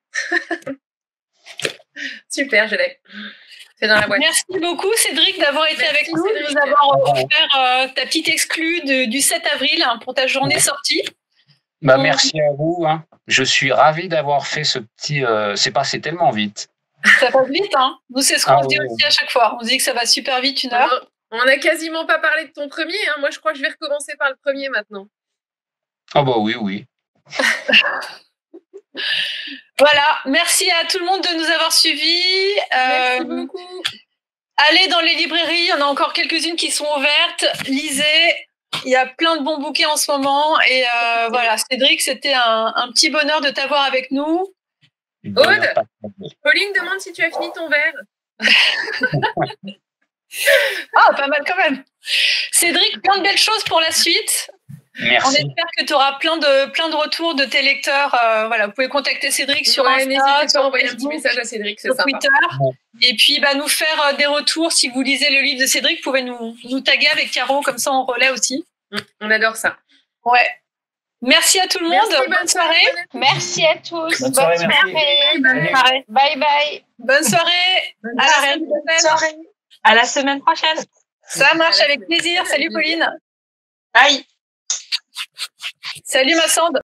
Super, je l'ai. C'est dans la boîte. Merci beaucoup, Cédric, d'avoir été Merci, avec nous, Cédric. de nous avoir offert euh, ta petite exclue de, du sept avril hein, pour ta journée sortie. Bah, On- merci à vous. Hein. Je suis ravi d'avoir fait ce petit. Euh, c'est passé tellement vite. Ça passe vite, hein. Nous, c'est ce qu'on Ah se dit oui. aussi à chaque fois. On se dit que ça va super vite, une heure. On n'a quasiment pas parlé de ton premier. Hein. Moi, je crois que je vais recommencer par le premier maintenant. Ah bah oui, oui. Voilà, merci à tout le monde de nous avoir suivis. Merci Euh, beaucoup. allez dans les librairies, il y en a encore quelques-unes qui sont ouvertes. Lisez, Il y a plein de bons bouquets en ce moment. Et euh, voilà, Cédric, c'était un, un petit bonheur de t'avoir avec nous. Aude, Pauline demande si tu as fini ton verre. Ah, pas mal quand même. Cédric, plein de belles choses pour la suite. Merci. On espère que tu auras plein de, plein de retours de tes lecteurs. Euh, voilà, vous pouvez contacter Cédric sur ouais, Insta, n'hésitez pas sur à envoyer un petit Facebook, message à Cédric, c'est sur sympa. Twitter. Ouais. Et puis, bah, nous faire euh, des retours. Si vous lisez le livre de Cédric, vous pouvez nous, nous taguer avec Caro, comme ça on relaie aussi. Mmh, on adore ça. Ouais. Merci à tout le monde. Merci, bonne, bonne soirée. soirée. Merci à tous. Bonne soirée, bonne merci. soirée. Bonne soirée. Bye bye. Bonne soirée. Bonne à soirée. la semaine Bonne prochaine. soirée. À la semaine prochaine. Ça marche avec plaisir. Salut Pauline. Bye. Salut Massande.